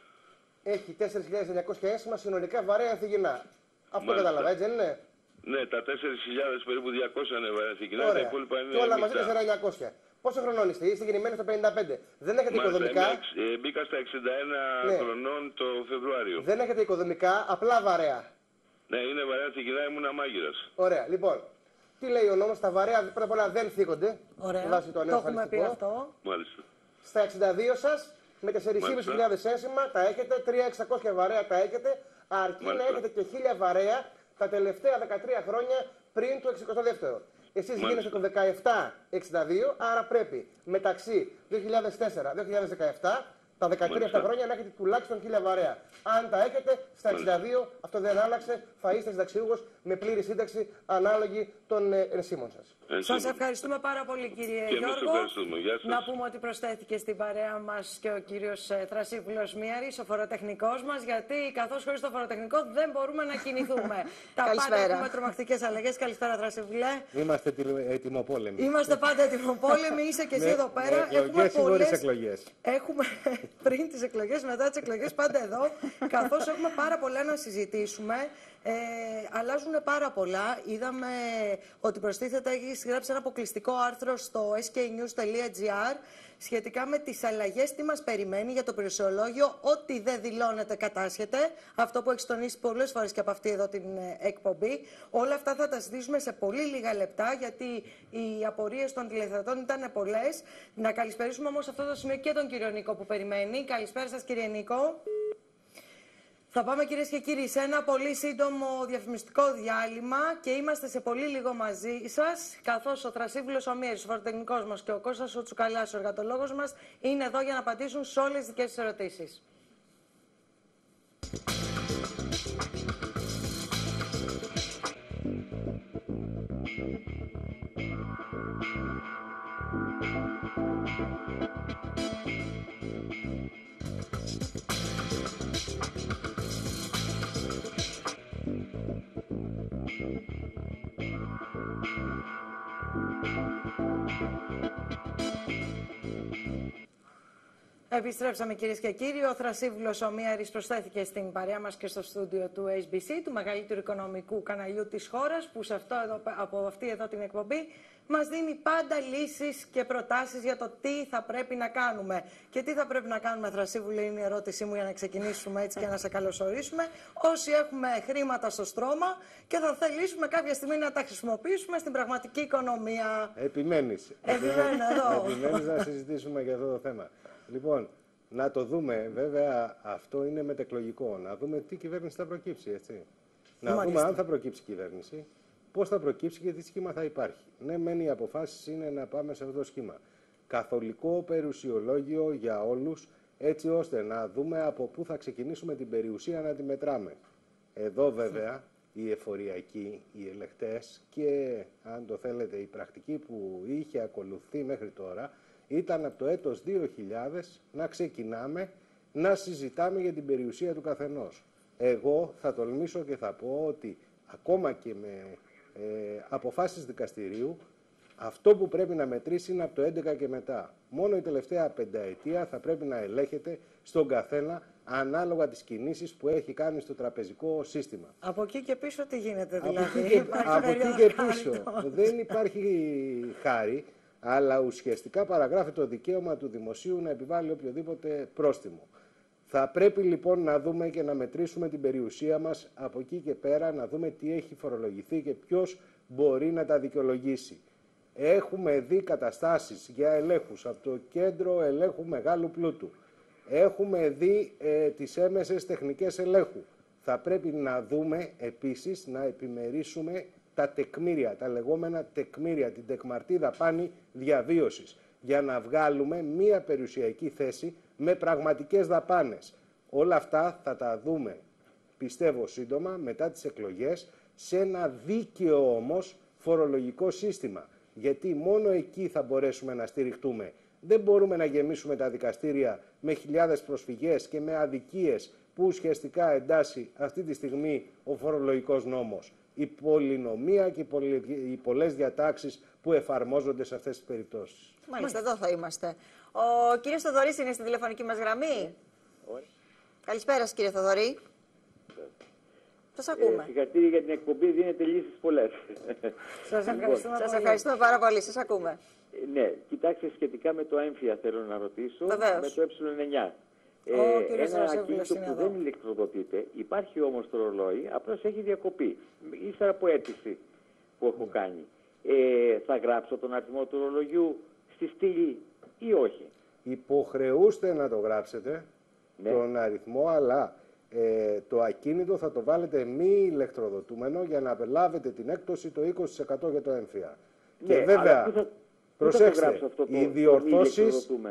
Έχει τέσσερις χιλιάδες εννιακόσια ένσημα συνολικά βαρέα ανθιγεινά. Αυτό Μάλιστα. κατάλαβα, έτσι δεν είναι? Ναι, τα τέσσερις χιλιάδες περίπου διακόσια είναι βαρέα ανθιγεινά, τα Ωραία. υπόλοιπα είναι Και όλα μαζί μεικτά. τέσσερα χιλιάδες εννιακόσια. Πόσο χρονών είστε? Είστε γεννημένοι στο πενήντα πέντε. Δεν έχετε Μάλιστα, οικοδομικά. είμαι εξ- ε, μπήκα στα εξήντα ένα Ναι. χρονών το Φεβρουάριο. Δεν έχετε οικοδομικά, απλά βαρέα. Ναι, είναι βαρέα ανθιγεινά, ήμουν μάγειρας. Ωραία, λοιπόν. Τι λέει ο νόμος? Τα βαρέα πρώτα απ' όλα δεν θίγονται. Ωραία. Με βάση το νέο Το έχουμε πει ασφαλιστικό. αυτό. Μάλιστα. Στα εξήντα δύο σας, με τέσσερις χιλιάδες Μάλιστα. ένσημα τα έχετε, τρεις χιλιάδες εξακόσια βαρέα τα έχετε, αρκεί να Μάλιστα. έχετε και χίλια βαρέα τα τελευταία δεκατρία χρόνια πριν το εξηκοστό δεύτερο. Εσείς γίνεστε το δεκαεπτά εξήντα δύο, άρα πρέπει μεταξύ δύο χιλιάδες τέσσερα δύο χιλιάδες δεκαεπτά τα δεκατρία αυτά χρόνια να έχετε τουλάχιστον χίλια βαρέα. Αν τα έχετε στα εξήντα δύο, αυτό δεν άλλαξε, θα είστε συνταξιούχος με πλήρη σύνταξη ανάλογη των ενσύμων σας. Σας ευχαριστούμε πάρα πολύ, κύριε και Γιώργο. Γεια σας. Να πούμε ότι προσθέθηκε στην παρέα μας και ο κύριος Θρασίβουλος Μίαρης, ο φοροτεχνικός μας, γιατί καθώς χωρίς το φοροτεχνικό δεν μπορούμε να κινηθούμε. Τα πάντα έχουμε τρομακτικές αλλαγές. Καλησπέρα, Θρασίβουλε. Είμαστε ετοιμοπόλεμοι. Είμαστε πάντα ετοιμοπόλεμοι. Είσαι και εσύ εδώ πέρα. Έχουμε πολλές εκλογές. Έχουμε πριν τις εκλογές, μετά τις εκλογές, πάντα εδώ. Καθώς έχουμε πάρα πολλά να συζητήσουμε. Ε, αλλάζουν πάρα πολλά. Είδαμε ότι προστίθεται, έχει γράψει ένα αποκλειστικό άρθρο στο ες κέι νιους τελεία τζι άρ σχετικά με τις αλλαγές, τι μας περιμένει για το περιουσιολόγιο. Ό,τι δεν δηλώνεται κατάσχεται. Αυτό που έχει τονίσει πολλές φορές και από αυτή εδώ την εκπομπή. Όλα αυτά θα τα συζητήσουμε σε πολύ λίγα λεπτά, γιατί οι απορίες των τηλεθεατών ήταν πολλές. Να καλησπερίσουμε όμως σε αυτό το σημείο και τον κύριο Νίκο που περιμένει. Καλησπέρα σας, κύριε Νίκο. Θα πάμε, κυρίες και κύριοι, σε ένα πολύ σύντομο διαφημιστικό διάλειμμα και είμαστε σε πολύ λίγο μαζί σας, καθώς ο Θρασίβουλος ο Μίαρης, ο φοροτεχνικός μας, και ο Κώστας ο Τσουκαλιάς, ο εργατολόγος μας, είναι εδώ για να απαντήσουν σε όλες τις δικές τις ερωτήσεις. Επιστρέψαμε, κυρίες και κύριοι. Ο Θρασίβουλος ο Μίαρης προσθέθηκε στην παρέα μας και στο στούντιο του έιτς μπι σι, του μεγαλύτερου οικονομικού καναλιού της χώρας, που σε αυτό εδώ, από αυτή εδώ την εκπομπή μας δίνει πάντα λύσεις και προτάσεις για το τι θα πρέπει να κάνουμε. Και τι θα πρέπει να κάνουμε, Θρασίβουλε, είναι η ερώτησή μου για να ξεκινήσουμε έτσι και να σε καλωσορίσουμε. Όσοι έχουμε χρήματα στο στρώμα και θα θελήσουμε κάποια στιγμή να τα χρησιμοποιήσουμε στην πραγματική οικονομία. Επιμένεις. Επιμένω εδώ. Επιμένεις να συζητήσουμε για αυτό το θέμα. Λοιπόν, να το δούμε, βέβαια αυτό είναι μετεκλογικό, να δούμε τι κυβέρνηση θα προκύψει, έτσι. Να Μάλιστα. δούμε αν θα προκύψει κυβέρνηση, πώς θα προκύψει και τι σχήμα θα υπάρχει. Ναι, μεν οι αποφάσεις είναι να πάμε σε αυτό το σχήμα. Καθολικό περιουσιολόγιο για όλους, έτσι ώστε να δούμε από πού θα ξεκινήσουμε την περιουσία να τη μετράμε. Εδώ βέβαια οι εφοριακοί, οι ελεγκτές και αν το θέλετε η πρακτική που είχε ακολουθεί μέχρι τώρα, ήταν από το έτος δύο χιλιάδες να ξεκινάμε να συζητάμε για την περιουσία του καθενός. Εγώ θα τολμήσω και θα πω ότι ακόμα και με ε, αποφάσεις δικαστηρίου, αυτό που πρέπει να μετρήσει είναι από το έντεκα και μετά. Μόνο η τελευταία πενταετία θα πρέπει να ελέγχεται στον καθένα ανάλογα τις κινήσεις που έχει κάνει στο τραπεζικό σύστημα. Από εκεί και πίσω τι γίνεται δηλαδή? Από εκεί και, από εκεί και πίσω δεν υπάρχει χάρη. Αλλά ουσιαστικά παραγράφει το δικαίωμα του δημοσίου να επιβάλλει οποιοδήποτε πρόστιμο. Θα πρέπει λοιπόν να δούμε και να μετρήσουμε την περιουσία μας από εκεί και πέρα, να δούμε τι έχει φορολογηθεί και ποιος μπορεί να τα δικαιολογήσει. Έχουμε δει καταστάσεις για ελέγχους από το Κέντρο Ελέγχου Μεγάλου Πλούτου. Έχουμε δει ε, τις έμεσες τεχνικές ελέγχου. Θα πρέπει να δούμε επίσης να επιμερίσουμε τα τεκμήρια, τα λεγόμενα τεκμήρια, την τεκμαρτή δαπάνη διαβίωσης, για να βγάλουμε μία περιουσιακή θέση με πραγματικές δαπάνες. Όλα αυτά θα τα δούμε, πιστεύω σύντομα, μετά τις εκλογές, σε ένα δίκαιο όμως φορολογικό σύστημα. Γιατί μόνο εκεί θα μπορέσουμε να στηριχτούμε. Δεν μπορούμε να γεμίσουμε τα δικαστήρια με χιλιάδες προσφυγές και με αδικίες που ουσιαστικά εντάσσει αυτή τη στιγμή ο φορολογικός νόμος. Η πολυνομία και οι πολλές διατάξεις που εφαρμόζονται σε αυτές τις περιπτώσεις. Μάλιστα, εδώ θα είμαστε. Ο κύριος Θοδωρής είναι στη τηλεφωνική μας γραμμή. Ωραία. Καλησπέρα σας, κύριε Θοδωρή. Σας ακούμε. Ε, συγχαρητήρια για την εκπομπή, δίνετε λύσεις πολλές. Σας ευχαριστούμε, Σας ευχαριστούμε πάρα πολύ, σας ακούμε. Ε, ναι, κοιτάξτε, σχετικά με το έμφυα θέλω να ρωτήσω, Βεβαίως. με το ε εννιά. Ε, ένα ακίνητο που δεν ηλεκτροδοτείται, υπάρχει όμως το ρολόι, απλώς έχει διακοπεί, ύστερα από αίτηση που έχω κάνει. Ε, θα γράψω τον αριθμό του ρολογιού στη στήλη ή όχι? Υποχρεούστε να το γράψετε, ναι, τον αριθμό, αλλά ε, το ακίνητο θα το βάλετε μη ηλεκτροδοτούμενο για να απελάβετε την έκπτωση το είκοσι τοις εκατό για το έμφυα. Ναι, και βέβαια, πού θα, προσέξτε, πού θα αυτό το, οι διορθώσεις, το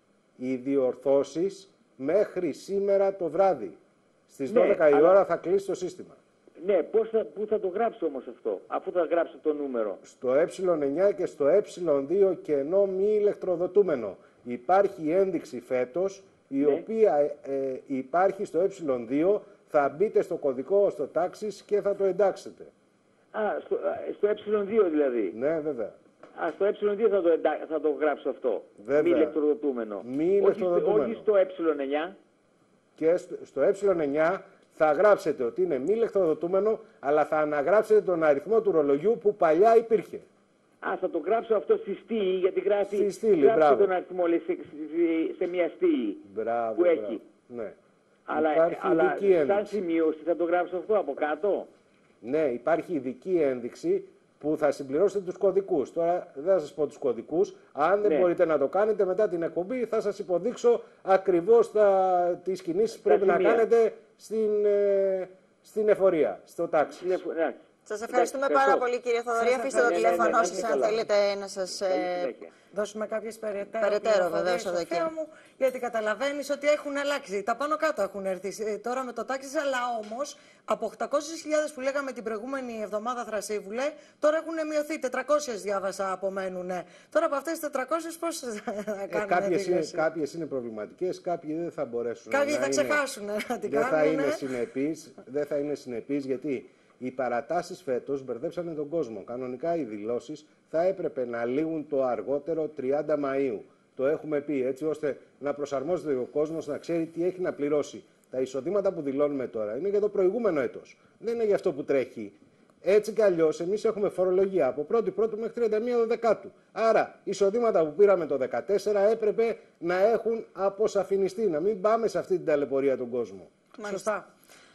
οι διορθώσεις μέχρι σήμερα το βράδυ. Στις ναι, δώδεκα η αλλά... ώρα θα κλείσει το σύστημα. Ναι, πώς θα, πού θα το γράψω όμως αυτό, αφού θα γράψω το νούμερο. Στο ε εννιά και στο ε δύο κενό μη ηλεκτροδοτούμενο. Υπάρχει ένδειξη φέτος, η ναι. οποία ε, υπάρχει στο ε δύο, θα μπείτε στο κωδικό στο τάξης και θα το εντάξετε. Α, στο, στο ε δύο δηλαδή. Ναι, βέβαια. Α, στο ε δύο θα το, εντά, θα το γράψω αυτό. Βέβαια. Μη ηλεκτροδοτούμενο. Μη ηλεκτροδοτούμενο. Όχι, όχι στο ε εννιά. Και στο, στο ε εννιά θα γράψετε ότι είναι μη ηλεκτροδοτούμενο, αλλά θα αναγράψετε τον αριθμό του ρολογιού που παλιά υπήρχε. Α, θα το γράψω αυτό στη στήλη, γιατί γράφει στη στήλη, γράψε μπράβο. τον αριθμό λέει, σε, σε, σε μια στήλη μπράβο, που μπράβο. έχει. Ναι. Αλλά, αλλά σαν σημείωση θα το γράψω αυτό από κάτω. Ναι, υπάρχει ειδική ένδειξη που θα συμπληρώσετε τους κωδικούς. Τώρα δεν θα σας πω τους κωδικούς. Αν δεν ναι. μπορείτε να το κάνετε μετά την εκπομπή, θα σας υποδείξω ακριβώς τα, τις κινήσεις που πρέπει να κάνετε στην, ε, στην εφορία, στο τάξη. Ναι. Σας ευχαριστούμε πάρα πολύ, κύριε Θοδωρή. Αφήστε το τηλέφωνο σας αν θέλετε να σας ε... δώσουμε κάποιες περαιτέρω, περαιτέρω βεβαίως, Σοφία μου, γιατί καταλαβαίνεις ότι έχουν αλλάξει. Τα πάνω κάτω έχουν έρθει τώρα με το τάξη, αλλά όμως από οκτακόσιες χιλιάδες που λέγαμε την προηγούμενη εβδομάδα, Θρασίβουλε, τώρα έχουν μειωθεί. τετρακόσιες διάβασα απομένουν. Τώρα από αυτές τις τετρακόσιες πώς θα κάνουν. Ε, κάποιες, είναι, κάποιες είναι προβληματικές, κάποιοι δεν θα μπορέσουν. Κάποιοι να θα είναι, ξεχάσουν να την δεν κάνουν. Θα είναι συνεπείς, δεν θα είναι συνεπείς γιατί οι παρατάσεις φέτος μπερδέψανε τον κόσμο. Κανονικά οι δηλώσεις θα έπρεπε να λήγουν το αργότερο τριάντα Μαΐου. Το έχουμε πει έτσι ώστε να προσαρμόζεται ο κόσμος να ξέρει τι έχει να πληρώσει. Τα εισοδήματα που δηλώνουμε τώρα είναι για το προηγούμενο έτος. Δεν είναι για αυτό που τρέχει. Έτσι κι αλλιώς εμείς έχουμε φορολογία από πρώτη Πρώτου μέχρι τριάντα μία Δεκάτου. Άρα εισοδήματα που πήραμε το δεκατέσσερα έπρεπε να έχουν αποσαφινιστεί. Να μην πάμε σε αυτή την ταλαιπωρία τον κόσμο. Σωστά.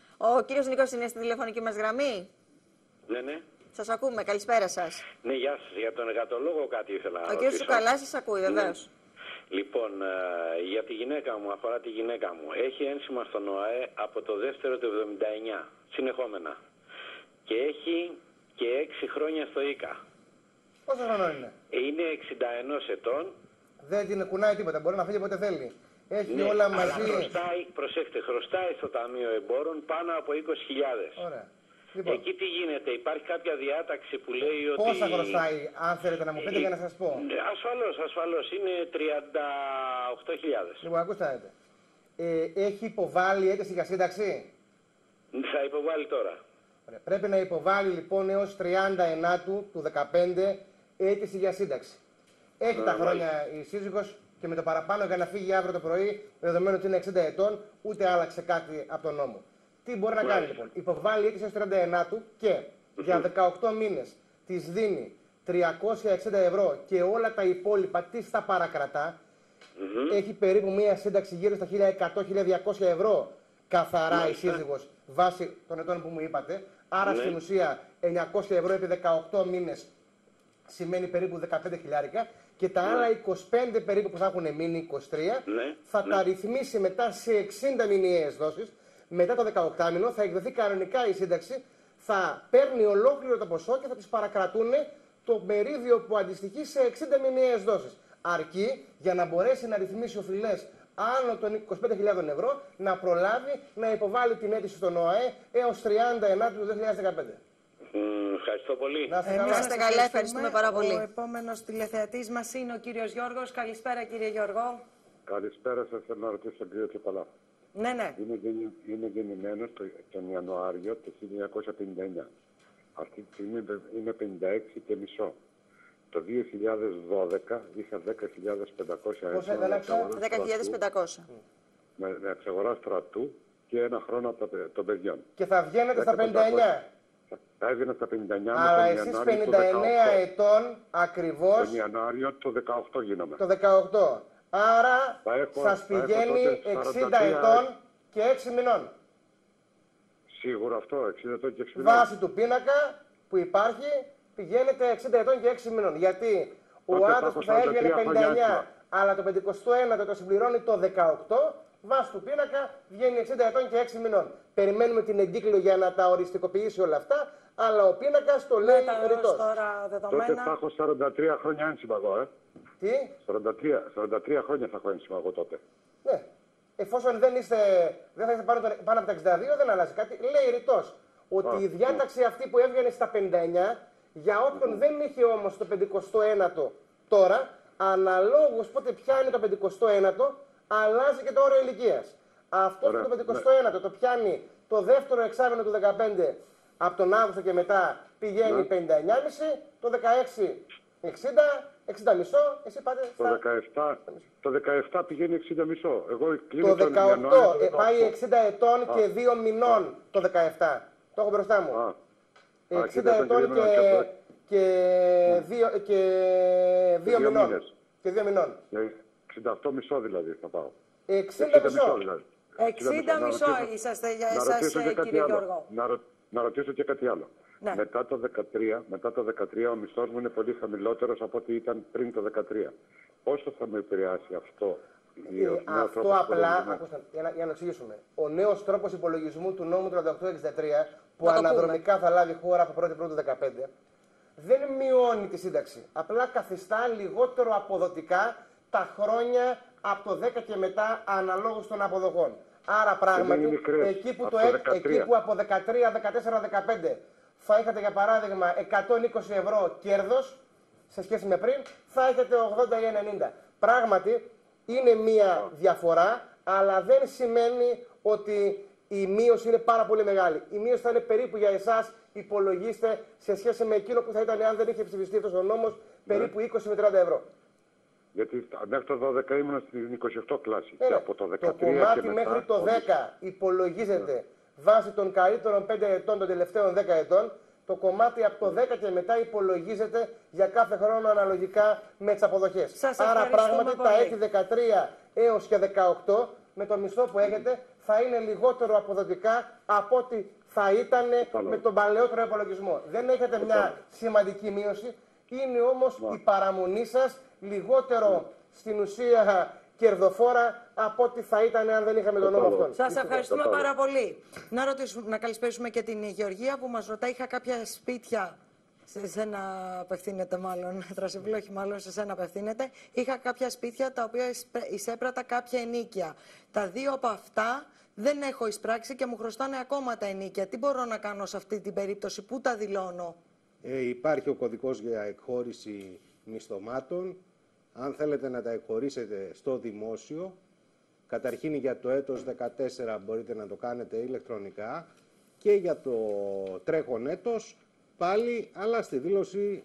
Ο κύριος Νίκος είναι στη τηλεφωνική μας γραμμή. Ναι, ναι. Σας ακούμε. Καλησπέρα σας. Ναι, γεια σας. Για τον εργατολόγο κάτι ήθελα να ρωτήσω. Ο κύριος Σουκαλάς σας ακούει, βεβαίως. Ναι. Λοιπόν, για τη γυναίκα μου, αφορά τη γυναίκα μου. Έχει ένσημα στον ΟΑΕ από το δεύτερο του εβδομήντα εννιά, συνεχόμενα. Και έχει και έξι χρόνια στο ΙΚΑ. Πόσο χρόνο είναι? Είναι εξήντα ένα ετών. Δεν την κουνάει τίποτα, μπορεί να φύγει όποτε θέλει. Έχει ναι, όλα αλλά μαζί. Χρωστάει, προσέξτε, χρωστάει στο Ταμείο Εμπόρων πάνω από είκοσι χιλιάδες. Ωραία. Λοιπόν, εκεί τι γίνεται, υπάρχει κάποια διάταξη που λέει ότι... Πόσα χρωστάει, αν θέλετε να μου πείτε, ε, για να σας πω. Ασφαλώς, ασφαλώς, είναι τριάντα οκτώ χιλιάδες. Λοιπόν, ακούστε, ε, έχει υποβάλει αίτηση για σύνταξη. Θα υποβάλει τώρα. Ωραία. Πρέπει να υποβάλει λοιπόν έως τριάντα ενάτου του δεκαπέντε αίτηση για σύνταξη. Έχει Α, τα χρόνια η σύζυγος και με το παραπάνω για να φύγει αύριο το πρωί, δεδομένου ότι είναι εξήντα ετών, ούτε άλλαξε κάτι από τον νόμο. Τι μπορεί να κάνει λοιπόν? Υποβάλλει αίτηση έως τριάντα ενάτου και για δεκαοκτώ μήνες της δίνει τριακόσια εξήντα ευρώ και όλα τα υπόλοιπα τις τα παρακρατά. Mm-hmm. Έχει περίπου μία σύνταξη γύρω στα χίλια εκατό με χίλια διακόσια ευρώ καθαρά mm-hmm. η σύζυγος βάσει των ετών που μου είπατε. Άρα mm-hmm. στην ουσία εννιακόσια ευρώ επί δεκαοκτώ μήνες σημαίνει περίπου δεκαπέντε χιλιάρικα. Και τα ναι. άλλα είκοσι πέντε περίπου που θα έχουν μείνει, είκοσι τρία, ναι. θα ναι. τα ρυθμίσει μετά σε εξήντα μηνιαίες δόσεις. Μετά το δεκαοκτάμηνο θα εκδοθεί κανονικά η σύνταξη, θα παίρνει ολόκληρο το ποσό και θα τις παρακρατούν το μερίδιο που αντιστοιχεί σε εξήντα μηνιαίες δόσεις. Αρκεί για να μπορέσει να ρυθμίσει οφειλές άνω των είκοσι πέντε χιλιάδες ευρώ να προλάβει να υποβάλει την αίτηση στον ΟΑΕ έως τριάντα ενάτου του δύο χιλιάδες δεκαπέντε. Mm, ευχαριστώ πολύ. Να είστε καλά, ευχαριστούμε πάρα πολύ. Ο επόμενος τηλεθεατής μας είναι ο κύριος Γιώργος. Καλησπέρα, κύριε Γιώργο. Καλησπέρα σας, θέλω να ρωτήσω τον κύριο Τσεπαλά. Ναι, ναι. Είμαι, γεννη, είμαι γεννημένος το, τον Ιανουάριο του χίλια εννιακόσια πενήντα εννιά. Αυτή τη στιγμή είμαι πενήντα έξι και μισό. Το δύο χιλιάδες δώδεκα είχα δέκα χιλιάδες πεντακόσια ένσημα δέκα χιλιάδες πεντακόσια. Με, με εξαγορά στρατού και ένα χρόνο από των παιδιών. Και θα βγαίνετε στα πενήντα εννιά. Θα έβγαινα στα πενήντα εννιά. Άρα εσείς πενήντα εννιά ετών ακριβώς. Τον Ιανουάριο το δεκαοκτώ γίνομαι. Το δεκαοκτώ. Άρα έχω, σας πηγαίνει εξήντα ετών και έξι μηνών. Σίγουρα αυτό, εξήντα ετών και έξι μηνών. Βάση του πίνακα που υπάρχει πηγαίνετε εξήντα ετών και έξι μηνών. Γιατί ο άντρας που θα έβγαινε πενήντα εννιά, αλλά το πενηκοστό ένατο το συμπληρώνει το δεκαοκτώ, βάσει του πίνακα βγαίνει εξήντα ετών και έξι μηνών. Περιμένουμε την εγκύκλιο για να τα οριστικοποιήσει όλα αυτά, αλλά ο πίνακας το λέει ρητός. Τότε θα έχω σαράντα τρία χρόνια ένσημα εγώ, ε. Τι? σαράντα τρία, σαράντα τρία χρόνια θα έχω ένσημα εγώ τότε. Ναι. Εφόσον δεν, είστε, δεν θα είστε πάνω, πάνω από τα εξήντα δύο, δεν αλλάζει κάτι. Λέει ρητός ότι Α, η διάταξη αυτή που έβγαινε στα πενήντα εννιά, για όποιον δεν είχε όμως το πενηκοστό ένατο τώρα, αναλόγως πότε πιάνει το πενηκοστό ένατο, αλλάζει και το όριο ηλικίας. Αυτό το πενηκοστό ένατο ναι. το πιάνει το δεύτερο εξάμηνο του δεκαπέντε, από τον Αύγουστο και μετά πηγαίνει ναι. πενήντα εννιά κόμμα πέντε, το δεκαέξι εξήντα, εξήντα κόμμα πέντε, εσύ πάτε το στα... δεκαεπτά, το δεκαεπτά πηγαίνει εξήντα κόμμα πέντε. Εγώ κλείνω το δεκαοκτώ ε, πάει εξήντα ετών Α. και δύο μηνών Α. το δεκαεπτά. Το έχω μπροστά μου. Α. εξήντα ετών και, και, και, δύο, και δύο μηνών. Μήνες. Και δύο μηνών. εξήντα οκτώ κόμμα πέντε δηλαδή θα πάω. εξήντα κόμμα πέντε δηλαδή. εξήντα κόμμα πέντε είσαστε για εσάς, κύριε Γιώργο. Να, ρω, να ρωτήσω και κάτι άλλο. Ναι. Μετά, το δεκατρία, μετά το δεκατρία ο μισθός μου είναι πολύ χαμηλότερος από ό,τι ήταν πριν το δεκατρία. Πόσο θα με επηρεάσει αυτό? Ε, αυτό απλά, ακούστε, για, να, για να εξηγήσουμε. Ο νέος τρόπος υπολογισμού του νόμου τριάντα οκτώ εξήντα τρία, που να αναδρομικά θα λάβει χώρα από πρώτη πρώτη δεκαπέντε, δεν μειώνει τη σύνταξη. Απλά καθιστά λιγότερο αποδοτικά τα χρόνια από το δέκα και μετά αναλόγως των αποδοχών. Άρα πράγματι, εκεί που, το, εκεί που από δεκατρία, δεκατέσσερα, δεκαπέντε θα είχατε για παράδειγμα εκατόν είκοσι ευρώ κέρδος σε σχέση με πριν, θα έχετε ογδόντα ή ενενήντα. Πράγματι είναι μία διαφορά, αλλά δεν σημαίνει ότι η μείωση είναι πάρα πολύ μεγάλη. Η μείωση θα είναι περίπου για εσάς, υπολογίστε, σε σχέση με εκείνο που θα ήταν αν δεν είχε ψηφιστεί αυτός ο νόμος, περίπου είκοσι με τριάντα ευρώ. Γιατί μέχρι το δώδεκα ήμουν στην είκοσι οκτώ κλάση. Ναι, και από το, δεκατρία το κομμάτι και μετά, μέχρι το δέκα υπολογίζεται ναι. βάσει των καλύτερων πέντε ετών των τελευταίων δέκα ετών. Το κομμάτι από το δέκα και μετά υπολογίζεται για κάθε χρόνο αναλογικά με τις αποδοχές. Άρα πράγματι πολύ. Τα έτη δεκατρία έως και δεκαοκτώ με το μισθό που έχετε θα είναι λιγότερο αποδοτικά από ό,τι θα ήταν με τον παλαιότερο υπολογισμό. Δεν έχετε μια Καλό. σημαντική μείωση, είναι όμως ναι. η παραμονή σας λιγότερο ναι. στην ουσία κερδοφόρα από ό,τι θα ήταν αν δεν είχαμε τον νόμο αυτόν. Σας ευχαριστούμε πάρα πολύ. Να, ρωτήσουμε, να καλησπέσουμε και την Γεωργία που μας ρωτάει, είχα κάποια σπίτια, σε σένα απευθύνεται μάλλον, Θρασιβλόχη μάλλον σε σένα απευθύνεται, είχα κάποια σπίτια τα οποία εισέπρατα κάποια ενίκια. Τα δύο από αυτά δεν έχω εισπράξει και μου χρωστάνε ακόμα τα ενίκια. Τι μπορώ να κάνω σε αυτή την περίπτωση, πού τα δηλώνω? Ε, υπάρχει ο κωδικός για εκχώρηση μισθωμάτων. Αν θέλετε να τα εκχωρήσετε στο δημόσιο, καταρχήν για το έτος δεκατέσσερα μπορείτε να το κάνετε ηλεκτρονικά και για το τρέχον έτος πάλι, αλλά στη δήλωση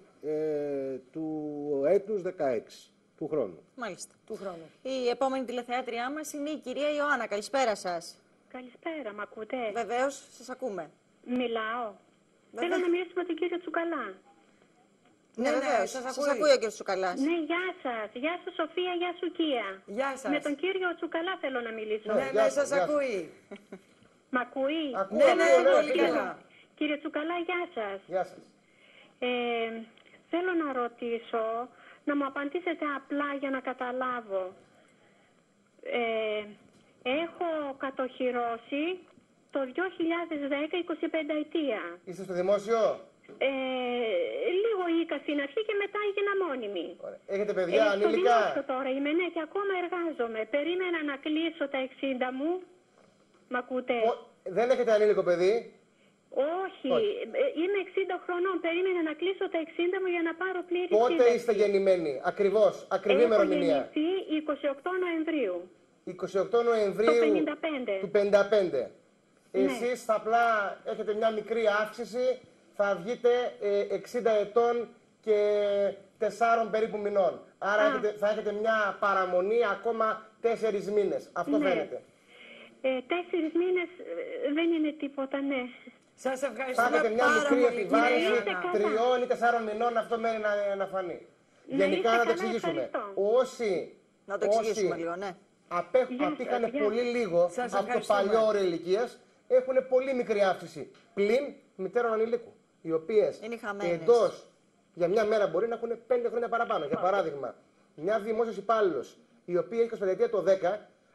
ε, του έτους δεκαέξι, του χρόνου. Μάλιστα, του χρόνου. Η επόμενη τηλεθεάτριά μας είναι η κυρία Ιωάννα. Καλησπέρα σας. Καλησπέρα, μ' ακούτε? Βεβαίως, σας ακούμε. Μιλάω. Βέβαια. Θέλω να μιλήσω με τον κύριο Τσουκαλά. Ναι, ναι, βεβαίως. Σας ακούει, σας ακούει ο κύριος Τσουκαλάς. Ναι, γεια σας. Γεια σου Σοφία, γεια σου Κία. Γεια σας. Με τον κύριο Τσουκαλά θέλω να μιλήσω. Ναι, ναι, σας ακούει. Μ' ακούει? Ναι, ναι, πολύ καλά. Κύριε Τσουκαλά, γεια σας. Γεια σας. Ε, θέλω να ρωτήσω, να μου απαντήσετε απλά για να καταλάβω. Ε, έχω κατοχυρώσει το δύο χιλιάδες δέκα είκοσι πέντε ετία. Είστε στο δημόσιο? Ε, λίγο ήκα στην αρχή και μετά έγινα μόνιμη. Ωραία. Έχετε παιδιά, ε, ανήλικα? Στο τώρα είμαι, ναι, και ακόμα εργάζομαι. Περίμενα να κλείσω τα εξήντα μου. Μ' ακούτε? Ο, δεν έχετε ανήλικο παιδί? Όχι. Όχι. Είμαι εξήντα χρονών. Περίμενα να κλείσω τα εξήντα μου για να πάρω πλήρη Πότε σύνταξη. είστε γεννημένοι? Ακριβώς. Ακριβή ημερομηνία. Έχω γεννηθεί είκοσι οκτώ Νοεμβρίου. είκοσι οκτώ Νοεμβρίου το πενήντα πέντε. Του πενήντα πέντε. Ναι. Εσείς θα απλά έχετε μια μικρή αύξηση. Θα βγείτε ε, εξήντα ετών και τεσσάρων περίπου μηνών. Άρα έχετε, θα έχετε μια παραμονή ακόμα τέσσερις μήνες. Αυτό ναι. φαίνεται. Ε, τέσσερις μήνες ε, δεν είναι τίποτα, ναι. Σας ευχαριστούμε πάρα πολύ. Θα έχετε μια μικρή επιβάρηση τριών ή τεσσάρων μηνών, αυτό μένει να, να φανεί. Ναι, γενικά να το καλά, εξηγήσουμε. Όσοι, να το εξηγήσουμε λίγο, ναι. απήχαν πολύ λίγο σας από το παλιό όριο ηλικίας, έχουν πολύ μικρή αύξηση. Πλην μητέρων ανηλίκου, οι οποίες εντός για μια μέρα μπορεί να έχουν πέντε χρόνια παραπάνω. Για παράδειγμα, μια δημόσιος υπάλληλος, η οποία έχει είκοσι πέντε ετία το δέκα,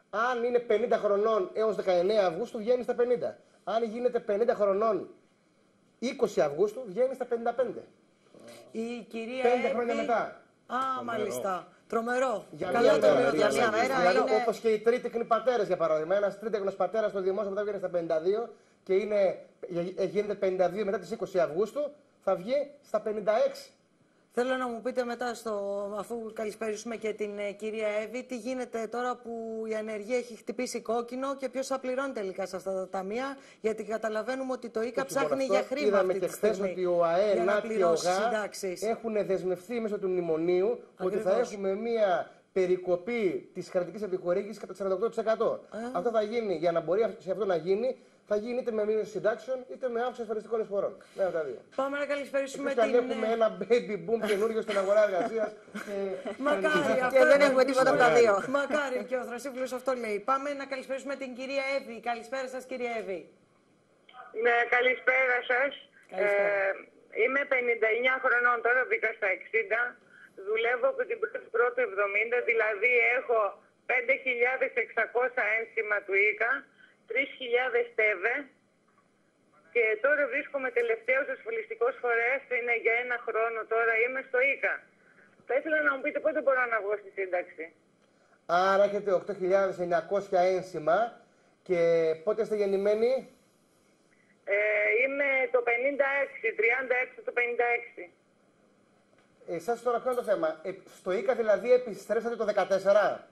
Αν είναι πενήντα χρονών έως δεκαεννέα Αυγούστου, βγαίνει στα πενήντα. Αν γίνεται πενήντα χρονών είκοσι Αυγούστου, βγαίνει στα πενήντα πέντε. Η κυρία Πέντε Εύη... χρόνια μετά. Α, Τρομερό. Μάλιστα. Τρομερό. Για Καλά μία το μέρα. για μία μέρα. Δηλαδή, είναι... όπως και οι τρίτεκνοι πατέρες, για παράδειγμα. Ένας τρίτεκνος πατέρας στο δημόσιο μετά βγαίνει στα πενήντα δύο και είναι, γίνεται πενήντα δύο μετά τις είκοσι Αυγούστου, θα βγει στα πενήντα έξι. Θέλω να μου πείτε μετά, στο, αφού καλησπέρισουμε και την ε, κυρία Εύη, τι γίνεται τώρα που η ανεργία έχει χτυπήσει κόκκινο και ποιος θα πληρώνει τελικά σε αυτά τα ταμεία, γιατί καταλαβαίνουμε ότι το ΙΚΑ ψάχνει για χρήμα. Είδαμε αυτή και τη χθες στιγμή, ότι ο ΑΕ, ΝΑΤ και ο ΓΑ έχουν δεσμευτεί μέσω του μνημονίου ότι θα έχουμε μία περικοπή της κρατικής επιχορήγησης κατά σαράντα οκτώ τοις εκατό. Αυτό θα γίνει, για να μπορεί σε αυτό να γίνει, θα γίνει είτε με μείωση συντάξεων είτε με αύξηση ασφαλιστικών εισφορών. Ναι, τα δύο. Πάμε να καλησπέρισουμε την... την... Αν έχουμε ένα baby boom καινούριο στην αγορά εργασίας. Και... Μακάρι, και δεν έχουμε τίποτα από τα δύο. Μακάρι, και ο Θρασίβουλος αυτό λέει. Πάμε να καλησπέρισουμε την κυρία Εύη. Καλησπέρα σας, κυρία Εύη. Ναι, καλησπέρα σας. Καλησπέρα. Ε, είμαι πενήντα εννιά χρονών τώρα, μπήκα στα εξήντα. Δουλεύω από την πρώτη εβδομήντα, δηλαδή έχω πέντε χιλιάδες εξακόσια ένσημα του ΙΚΑ, τρεις χιλιάδες ΤΕΒΕ και τώρα βρίσκομαι τελευταίος ασφαλιστικός φορέας, είναι για ένα χρόνο τώρα, είμαι στο ΙΚΑ. Θα ήθελα να μου πείτε πότε μπορώ να βγω στη σύνταξη. Άρα έχετε οκτώ χιλιάδες εννιακόσια ένσημα και πότε είστε γεννημένοι? Ε, είμαι το πενήντα έξι, τριάντα έξι το πενήντα έξι. Εσάς τώρα ποιο είναι το θέμα, ε, στο ΙΚΑ δηλαδή επιστρέψατε το δεκατέσσερα?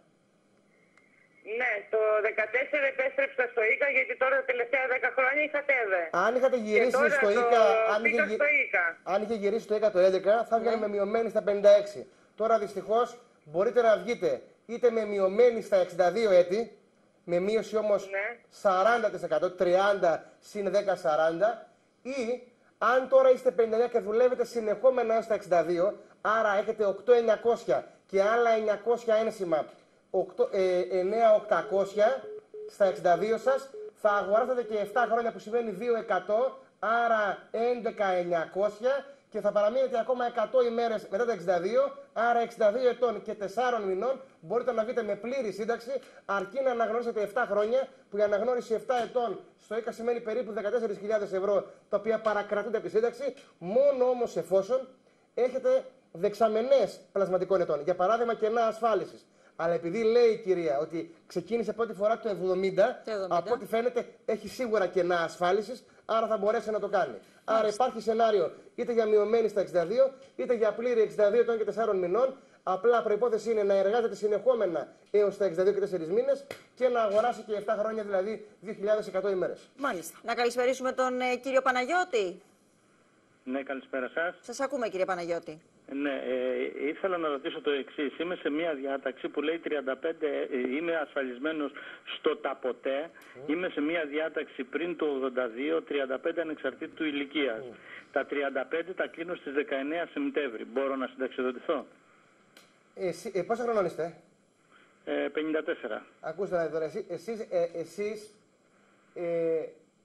Ναι, το δεκατέσσερα επέστρεψα στο ΙΚΑ γιατί τώρα τα τελευταία δέκα χρόνια είχα ΤΕΒΕ. Αν είχατε γυρίσει στο ΙΚΑ, αν είχε, στο ΙΚΑ. αν είχε γυρίσει στο ΙΚΑ το έντεκα, θα βγαίνει με μειωμένη στα πενήντα έξι. Τώρα δυστυχώς μπορείτε να βγείτε είτε με μειωμένη στα εξήντα δύο έτη, με μείωση όμως ναι. σαράντα τοις εκατό, τριάντα συν δέκα, σαράντα, ή αν τώρα είστε πενήντα εννιά και δουλεύετε συνεχόμενα έως τα εξήντα δύο, άρα έχετε οκτώ χιλιάδες εννιακόσια και άλλα εννιακόσια ένσημα, εννέα χιλιάδες οκτακόσια στα εξήντα δύο σας, θα αγοράσετε και επτά χρόνια που σημαίνει δύο χιλιάδες εκατό, άρα έντεκα χιλιάδες εννιακόσια και θα παραμείνετε ακόμα εκατό ημέρες μετά τα εξήντα δύο, άρα εξήντα δύο ετών και τεσσάρων μηνών μπορείτε να βγείτε με πλήρη σύνταξη, αρκεί να αναγνωρίσετε επτά χρόνια, που η αναγνώριση επτά ετών στο ΙΚΑ σημαίνει περίπου δεκατέσσερις χιλιάδες ευρώ, τα οποία παρακρατούνται από τη σύνταξη, μόνο όμως εφόσον έχετε δεξαμενές πλασματικών ετών, για παράδειγμα κενά ασφάλισης. Αλλά επειδή λέει η κυρία ότι ξεκίνησε πρώτη φορά το εβδομήντα, από ό,τι φαίνεται έχει σίγουρα κενά ασφάλισης, άρα θα μπορέσει να το κάνει. Άρα υπάρχει σενάριο είτε για μειωμένη στα εξήντα δύο, είτε για πλήρη εξήντα δύο ετών και τεσσάρων μηνών. Απλά προϋπόθεση είναι να εργάζεται συνεχόμενα έως τα εξήντα δύο και τέσσερις μήνες και να αγοράσει και επτά χρόνια, δηλαδή δύο χιλιάδες εκατό ημέρες. Μάλιστα. Να καλησπερίσουμε τον ε, κύριο Παναγιώτη. Ναι, καλησπέρα σας. Σας ακούμε, κύριε Παναγιώτη. Ναι, ε, ήθελα να ρωτήσω το εξής. Είμαι σε μια διάταξη που λέει τριάντα πέντε, ε, είμαι ασφαλισμένος στο ΤΑΠΟΤΕ, mm. είμαι σε μια διάταξη πριν το ογδόντα δύο, τριάντα πέντε ανεξαρτήτου ηλικίας. Mm. Τα τριάντα πέντε τα κλείνω στις δεκαεννέα Σεπτέμβρη. Μπορώ να συνταξιοδοτηθώ? Εσύ, ε, πόσα χρονών είστε? Ε, πενήντα τέσσερα. Ακούστε να δείτε, εσείς, εσείς, ε, εσείς ε,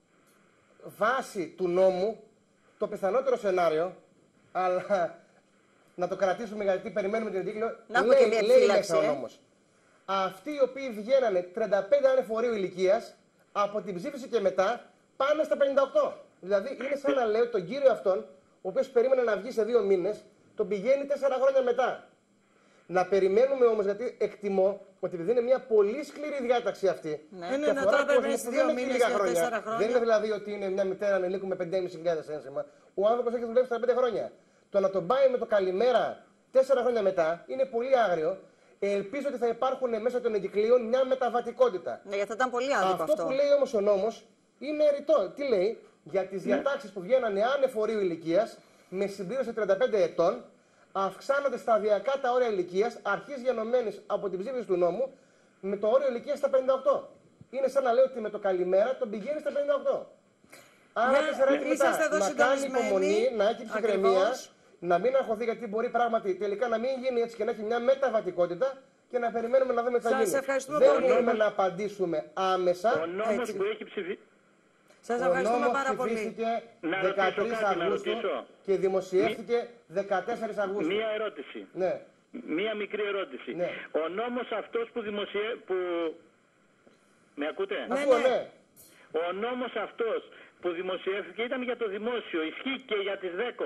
βάσει του νόμου, το πιθανότερο σενάριο, αλλά να το κρατήσουμε γιατί περιμένουμε την τίτλο, λέει, λέει μέσα ο νόμος. Αυτοί οι οποίοι βγαίνανε τριάντα πέντε ανεφορείου ηλικίας, από την ψήφιση και μετά, πάνε στα πενήντα οκτώ. Δηλαδή είναι σαν να λέω τον κύριο αυτόν, ο οποίος περίμενε να βγει σε δύο μήνες, τον πηγαίνει τέσσερα χρόνια μετά. Να περιμένουμε όμως, γιατί εκτιμώ ότι επειδή είναι μια πολύ σκληρή διάταξη αυτή. Ναι, και ναι, ναι, τώρα περιμένεις δύο μήνες για τέσσερα χρόνια. Δεν είναι δηλαδή ότι είναι μια μητέρα ανηλίκου με πέντε χιλιάδες πεντακόσια ένσημα. Ο άνθρωπος έχει δουλέψει τριάντα πέντε χρόνια. Το να τον πάει με το καλημέρα τέσσερα χρόνια μετά είναι πολύ άγριο. Ελπίζω ότι θα υπάρχουν μέσα των εγκυκλίων μια μεταβατικότητα. Ναι, γιατί θα ήταν πολύ άδικο αυτό. Αυτό που λέει όμως ο νόμος είναι ρητό. Τι λέει? Για τις διατάξεις που βγαίνανε ανεφορείου ηλικίας με συμπλήρωση τριάντα πέντε ετών, αυξάνονται σταδιακά τα όρια ηλικίας, αρχής γενομένης από την ψήφιση του νόμου, με το όριο ηλικίας στα πενήντα οκτώ. Είναι σαν να λέω ότι με το καλημέρα τον πηγαίνει στα πενήντα οκτώ. Άρα τέσσερα έτη μετά να κάνει υπομονή, να έχει ψυχραιμία, να μην αγχωθεί, γιατί μπορεί πράγματι τελικά να μην γίνει έτσι και να έχει μια μεταβατικότητα και να περιμένουμε να δούμε τι θα γίνει. Δεν μπορούμε να απαντήσουμε άμεσα. Ο νόμος που έχει ψηφίσει. Σας ευχαριστούμε πάρα πολύ. Ψηφίστηκε δεκατρείς Αυγούστου και δημοσιεύτηκε δεκατέσσερις Αυγούστου. Μία ερώτηση. Ναι. Μία μικρή ερώτηση. Ναι. Ο νόμος αυτός που, δημοσιε... που Με ακούτε? Ναι, ναι. ναι. Ο νόμος αυτός που δημοσιεύθηκε ήταν για το δημόσιο, ισχύει και για τις ΔΕΚΟ.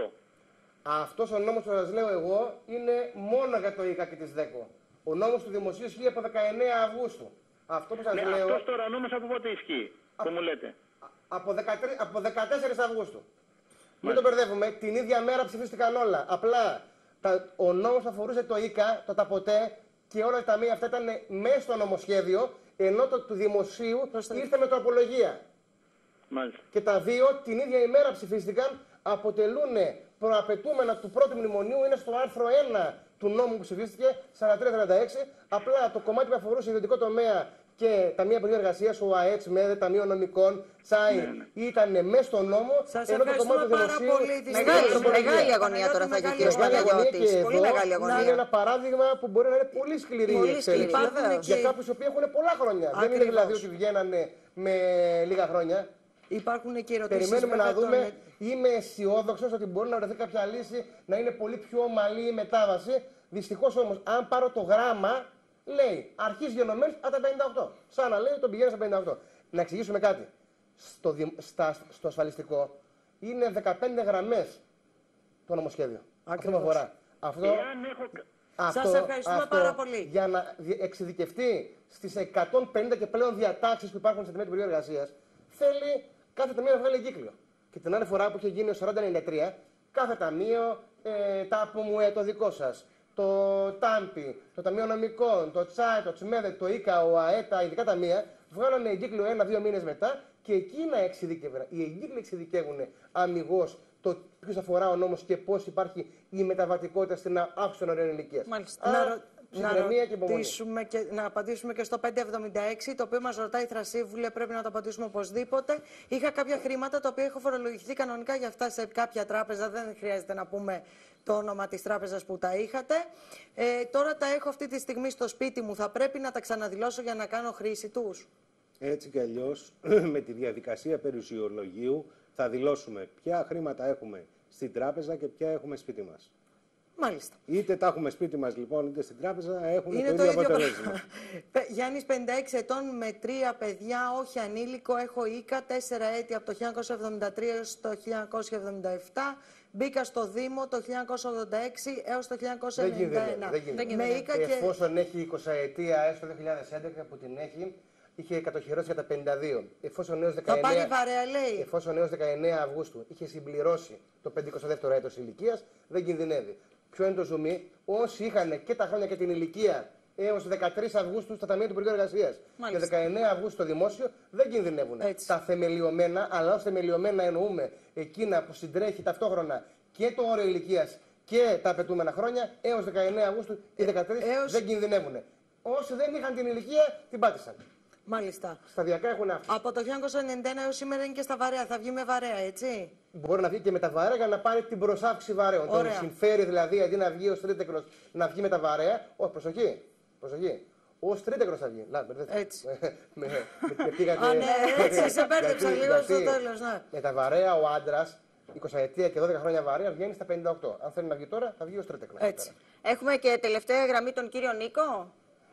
Αυτός ο νόμος που σας λέω εγώ είναι μόνο για το ΙΚΑ και τις ΔΕΚΟ. Ο νόμος του δημοσίου ισχύει από δεκαεννέα Αυγούστου. Αυτό που σας ναι, λέω... Αυτός τώρα ο νόμος από πότε ισχύει, α... που μου λέτε. Από, δεκατρείς, από δεκατέσσερις Αυγούστου. Μην το μπερδεύουμε, την ίδια μέρα ψηφίστηκαν όλα. Απλά τα, ο νόμος αφορούσε το ΙΚΑ, το ΤΑΠΟΤΕ και όλα τα ταμεία αυτά ήταν μέσα στο νομοσχέδιο, ενώ το του δημοσίου ήρθε με τροπολογία. Μάλιστα. Και τα δύο την ίδια ημέρα ψηφίστηκαν, αποτελούν προαπαιτούμενα του πρώτου μνημονίου, είναι στο άρθρο ένα του νόμου που ψηφίστηκε, σαράντα τρία τριάντα έξι. Απλά το κομμάτι που αφορούσε ιδιωτικό τομέα και ταμεία Υπουργείου Εργασίας, ο ΑΕΤ, ΜΕΔΕ, Ταμείο Νομικών, ΤΣΑΙ, ναι, ναι. ήταν μέσα στο νόμο. Σας ενώ το κομμάτι του δημοσίου. Μεγάλη, μεγάλη αγωνία τώρα θα έχει ο κ. Παναγιώτης. Πολύ μεγάλη αγωνία. Είναι ένα παράδειγμα που μπορεί να είναι πολύ σκληρή η εξέλιξη για κάποιους που έχουν πολλά χρόνια. Ακριβώς. Δεν είναι δηλαδή ότι βγαίνανε με λίγα χρόνια. Υπάρχουν και ερωτήσεις. Περιμένουμε να δούμε. Τον... Είμαι αισιόδοξος ότι μπορεί να βρεθεί κάποια λύση να είναι πολύ πιο ομαλή η μετάβαση. Δυστυχώς όμως, αν πάρω το γράμμα, λέει αρχής γενομένης από τα πενήντα οκτώ. Σαν να λέει τον πηγαίνει στα πενήντα οκτώ. Να εξηγήσουμε κάτι. Στο, δι... στα... στο ασφαλιστικό είναι δεκαπέντε γραμμές το νομοσχέδιο. Ακριβώς. Αυτό αφορά. Αυτό... Έχω... Αυτό, Σας ευχαριστούμε αυτό, πάρα πολύ. Για να εξειδικευτεί στις εκατόν πενήντα και πλέον διατάξεις που υπάρχουν στα ταμεία του Υπουργείου Εργασίας, θέλει κάθε ταμείο να βγάλει εγκύκλιο. Και την άλλη φορά που είχε γίνει ο σαράντα ενενήντα τρία, κάθε ταμείο, ε, τα ΠΟΜΟΕ, το δικό σας, το ΤΑΜΠΙ, το Ταμείο Νομικών, το ΤΣΑΙ, το ΤΣΜΕΔΕ, το ΙΚΑ, ο ΑΕΤ, τα ειδικά ταμεία, βγάλανε εγκύκλιο ένα-δύο μήνες μετά και εκείνα εξειδικεύουν. Οι εγκύκλοι εξειδικεύουν αμιγώς το ποιος αφορά ο νόμος και πώς υπάρχει η μεταβατικότητα στην αύξηση των ορίων ηλικίας. Μάλιστα. Α, να... Να, ρωτήσουμε και, να απαντήσουμε και στο πέντε εβδομήντα έξι, το οποίο μας ρωτάει η Θρασίβουλε, πρέπει να το απαντήσουμε οπωσδήποτε. Είχα κάποια χρήματα τα οποία έχω φορολογηθεί κανονικά για αυτά σε κάποια τράπεζα, δεν χρειάζεται να πούμε το όνομα της τράπεζας που τα είχατε. Ε, τώρα τα έχω αυτή τη στιγμή στο σπίτι μου, θα πρέπει να τα ξαναδηλώσω για να κάνω χρήση τους? Έτσι κι αλλιώς, με τη διαδικασία περιουσιολογίου θα δηλώσουμε ποια χρήματα έχουμε στην τράπεζα και ποια έχουμε σπίτι μας. Μάλιστα. Είτε τα έχουμε σπίτι μας λοιπόν, είτε στην τράπεζα, έχουν είναι το ίδιο αποτέλεσμα. Γιάννης, πενήντα έξι ετών, με τρία παιδιά, όχι ανήλικο, έχω ΙΚΑ, τέσσερα έτη από το χίλια εννιακόσια εβδομήντα τρία έως το χίλια εννιακόσια εβδομήντα επτά. Μπήκα στο Δήμο το χίλια εννιακόσια ογδόντα έξι έως το χίλια εννιακόσια ενενήντα ένα. Δεν γίνεται. Δεν γίνεται. Και... Εφόσον έχει εικοσαετία έως το δύο χιλιάδες έντεκα που την έχει, είχε κατοχυρώσει για τα πενήντα δύο. Εφόσον έως δεκαεννέα, θα πάρει βαρέα, λέει. Εφόσον έως δεκαεννέα Αυγούστου είχε συμπληρώσει το πενηκοστό δεύτερο έτος ηλικίας, δεν κινδυνεύει. Ποιο είναι το ζουμί? Όσοι είχαν και τα χρόνια και την ηλικία έως δεκατρείς Αυγούστου στα ταμεία του Υπουργείου Εργασίας και δεκαεννέα Αυγούστου στο δημόσιο, δεν κινδυνεύουν. Έτσι. Τα θεμελιωμένα, αλλά ως θεμελιωμένα εννοούμε εκείνα που συντρέχει ταυτόχρονα και το όριο ηλικίας και τα απαιτούμενα χρόνια, έως δεκαεννέα Αυγούστου ή δεκατρείς έως... δεν κινδυνεύουν. Όσοι δεν είχαν την ηλικία, την πάτησαν. Μάλιστα. Σταδιακά έχουν αύξηση. Από το χίλια εννιακόσια ενενήντα ένα έως σήμερα είναι και στα βαρέα. Θα βγει με βαρέα, έτσι. Μπορεί να βγει και με τα βαρέα για να πάρει την προσάυξη βαρέων. Τον συμφέρει δηλαδή αντί να βγει ως τρίτεκρος να βγει με τα βαρέα. Όχι, προσοχή. Προσοχή. Ως τρίτεκρος θα βγει. Να, έτσι. με, με, με πήγατε. Α, ναι, έτσι σε μπέρδεψα λίγο στο τέλος. Ναι. Με τα βαρέα ο άντρας, εικοσαετία και δώδεκα χρόνια βαρέα, βγαίνει στα πενήντα οκτώ. Αν θέλει να βγει τώρα, θα βγει ως τρίτεκρος. Έτσι. Έχουμε και τελευταία γραμμή τον κύριο Νίκο.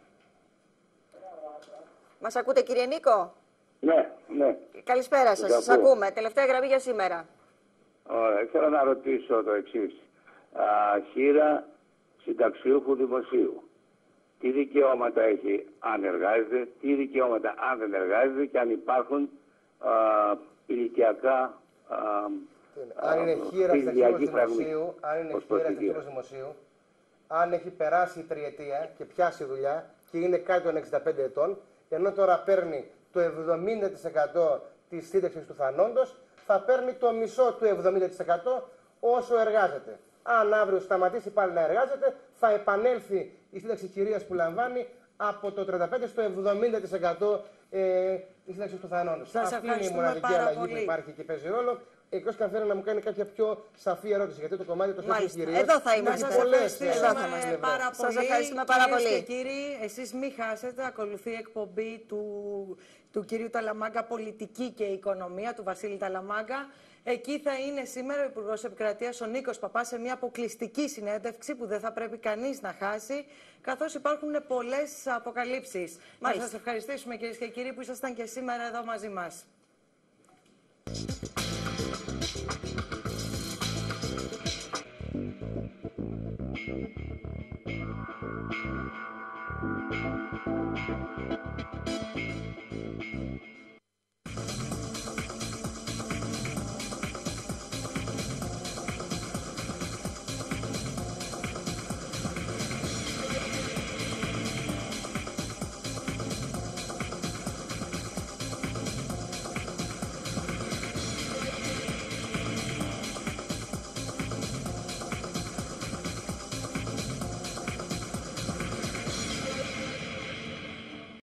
Μας ακούτε, κύριε Νίκο? Ναι, ναι. Καλησπέρα σας, σας ακούμε. Τελευταία γραμμή για σήμερα. Ωραία, θέλω να ρωτήσω το εξής. Χείρα συνταξιούχου δημοσίου. Τι δικαιώματα έχει αν εργάζεται, τι δικαιώματα αν δεν εργάζεται και αν υπάρχουν α, ηλικιακά α, αν είναι χείρα συνταξιούχος δημοσίου, αν είναι χείρα συνταξιούχος δημοσίου, αν έχει περάσει η τριετία και πιάσει δουλειά και είναι κάτω των εξήντα πέντε ετών, ενώ τώρα παίρνει το εβδομήντα τοις εκατό της σύνταξης του θανόντος, θα παίρνει το μισό του εβδομήντα τοις εκατό όσο εργάζεται. Αν αύριο σταματήσει πάλι να εργάζεται, θα επανέλθει η σύνταξη κυρίας που λαμβάνει από το τριάντα πέντε τοις εκατό στο εβδομήντα τοις εκατό ε, η σύνταξη του θανόντος. Σας Αυτή είναι η μοναδική αλλαγή πολύ που υπάρχει και παίζει ρόλο. Εκτός και αν θέλει να μου κάνει κάποια πιο σαφή ερώτηση, γιατί το κομμάτι το θέτει η κυρία. Εδώ θα είμαστε. Σας ευχαριστούμε πάρα πολύ. Σας ευχαριστούμε πάρα πολύ. Κυρίες και κύριοι, εσείς μην χάσετε, ακολουθεί η εκπομπή του, του κυρίου Ταλαμάγκα, Πολιτική και Οικονομία, του Βασίλη Ταλαμάγκα. Εκεί θα είναι σήμερα ο Υπουργός Επικρατείας, ο Νίκος Παπάς, σε μια αποκλειστική συνέντευξη που δεν θα πρέπει κανείς να χάσει, καθώς υπάρχουν πολλές αποκαλύψεις. Να σας ευχαριστήσουμε, κυρίες και κύριοι, που ήσασταν και σήμερα εδώ μαζί μας.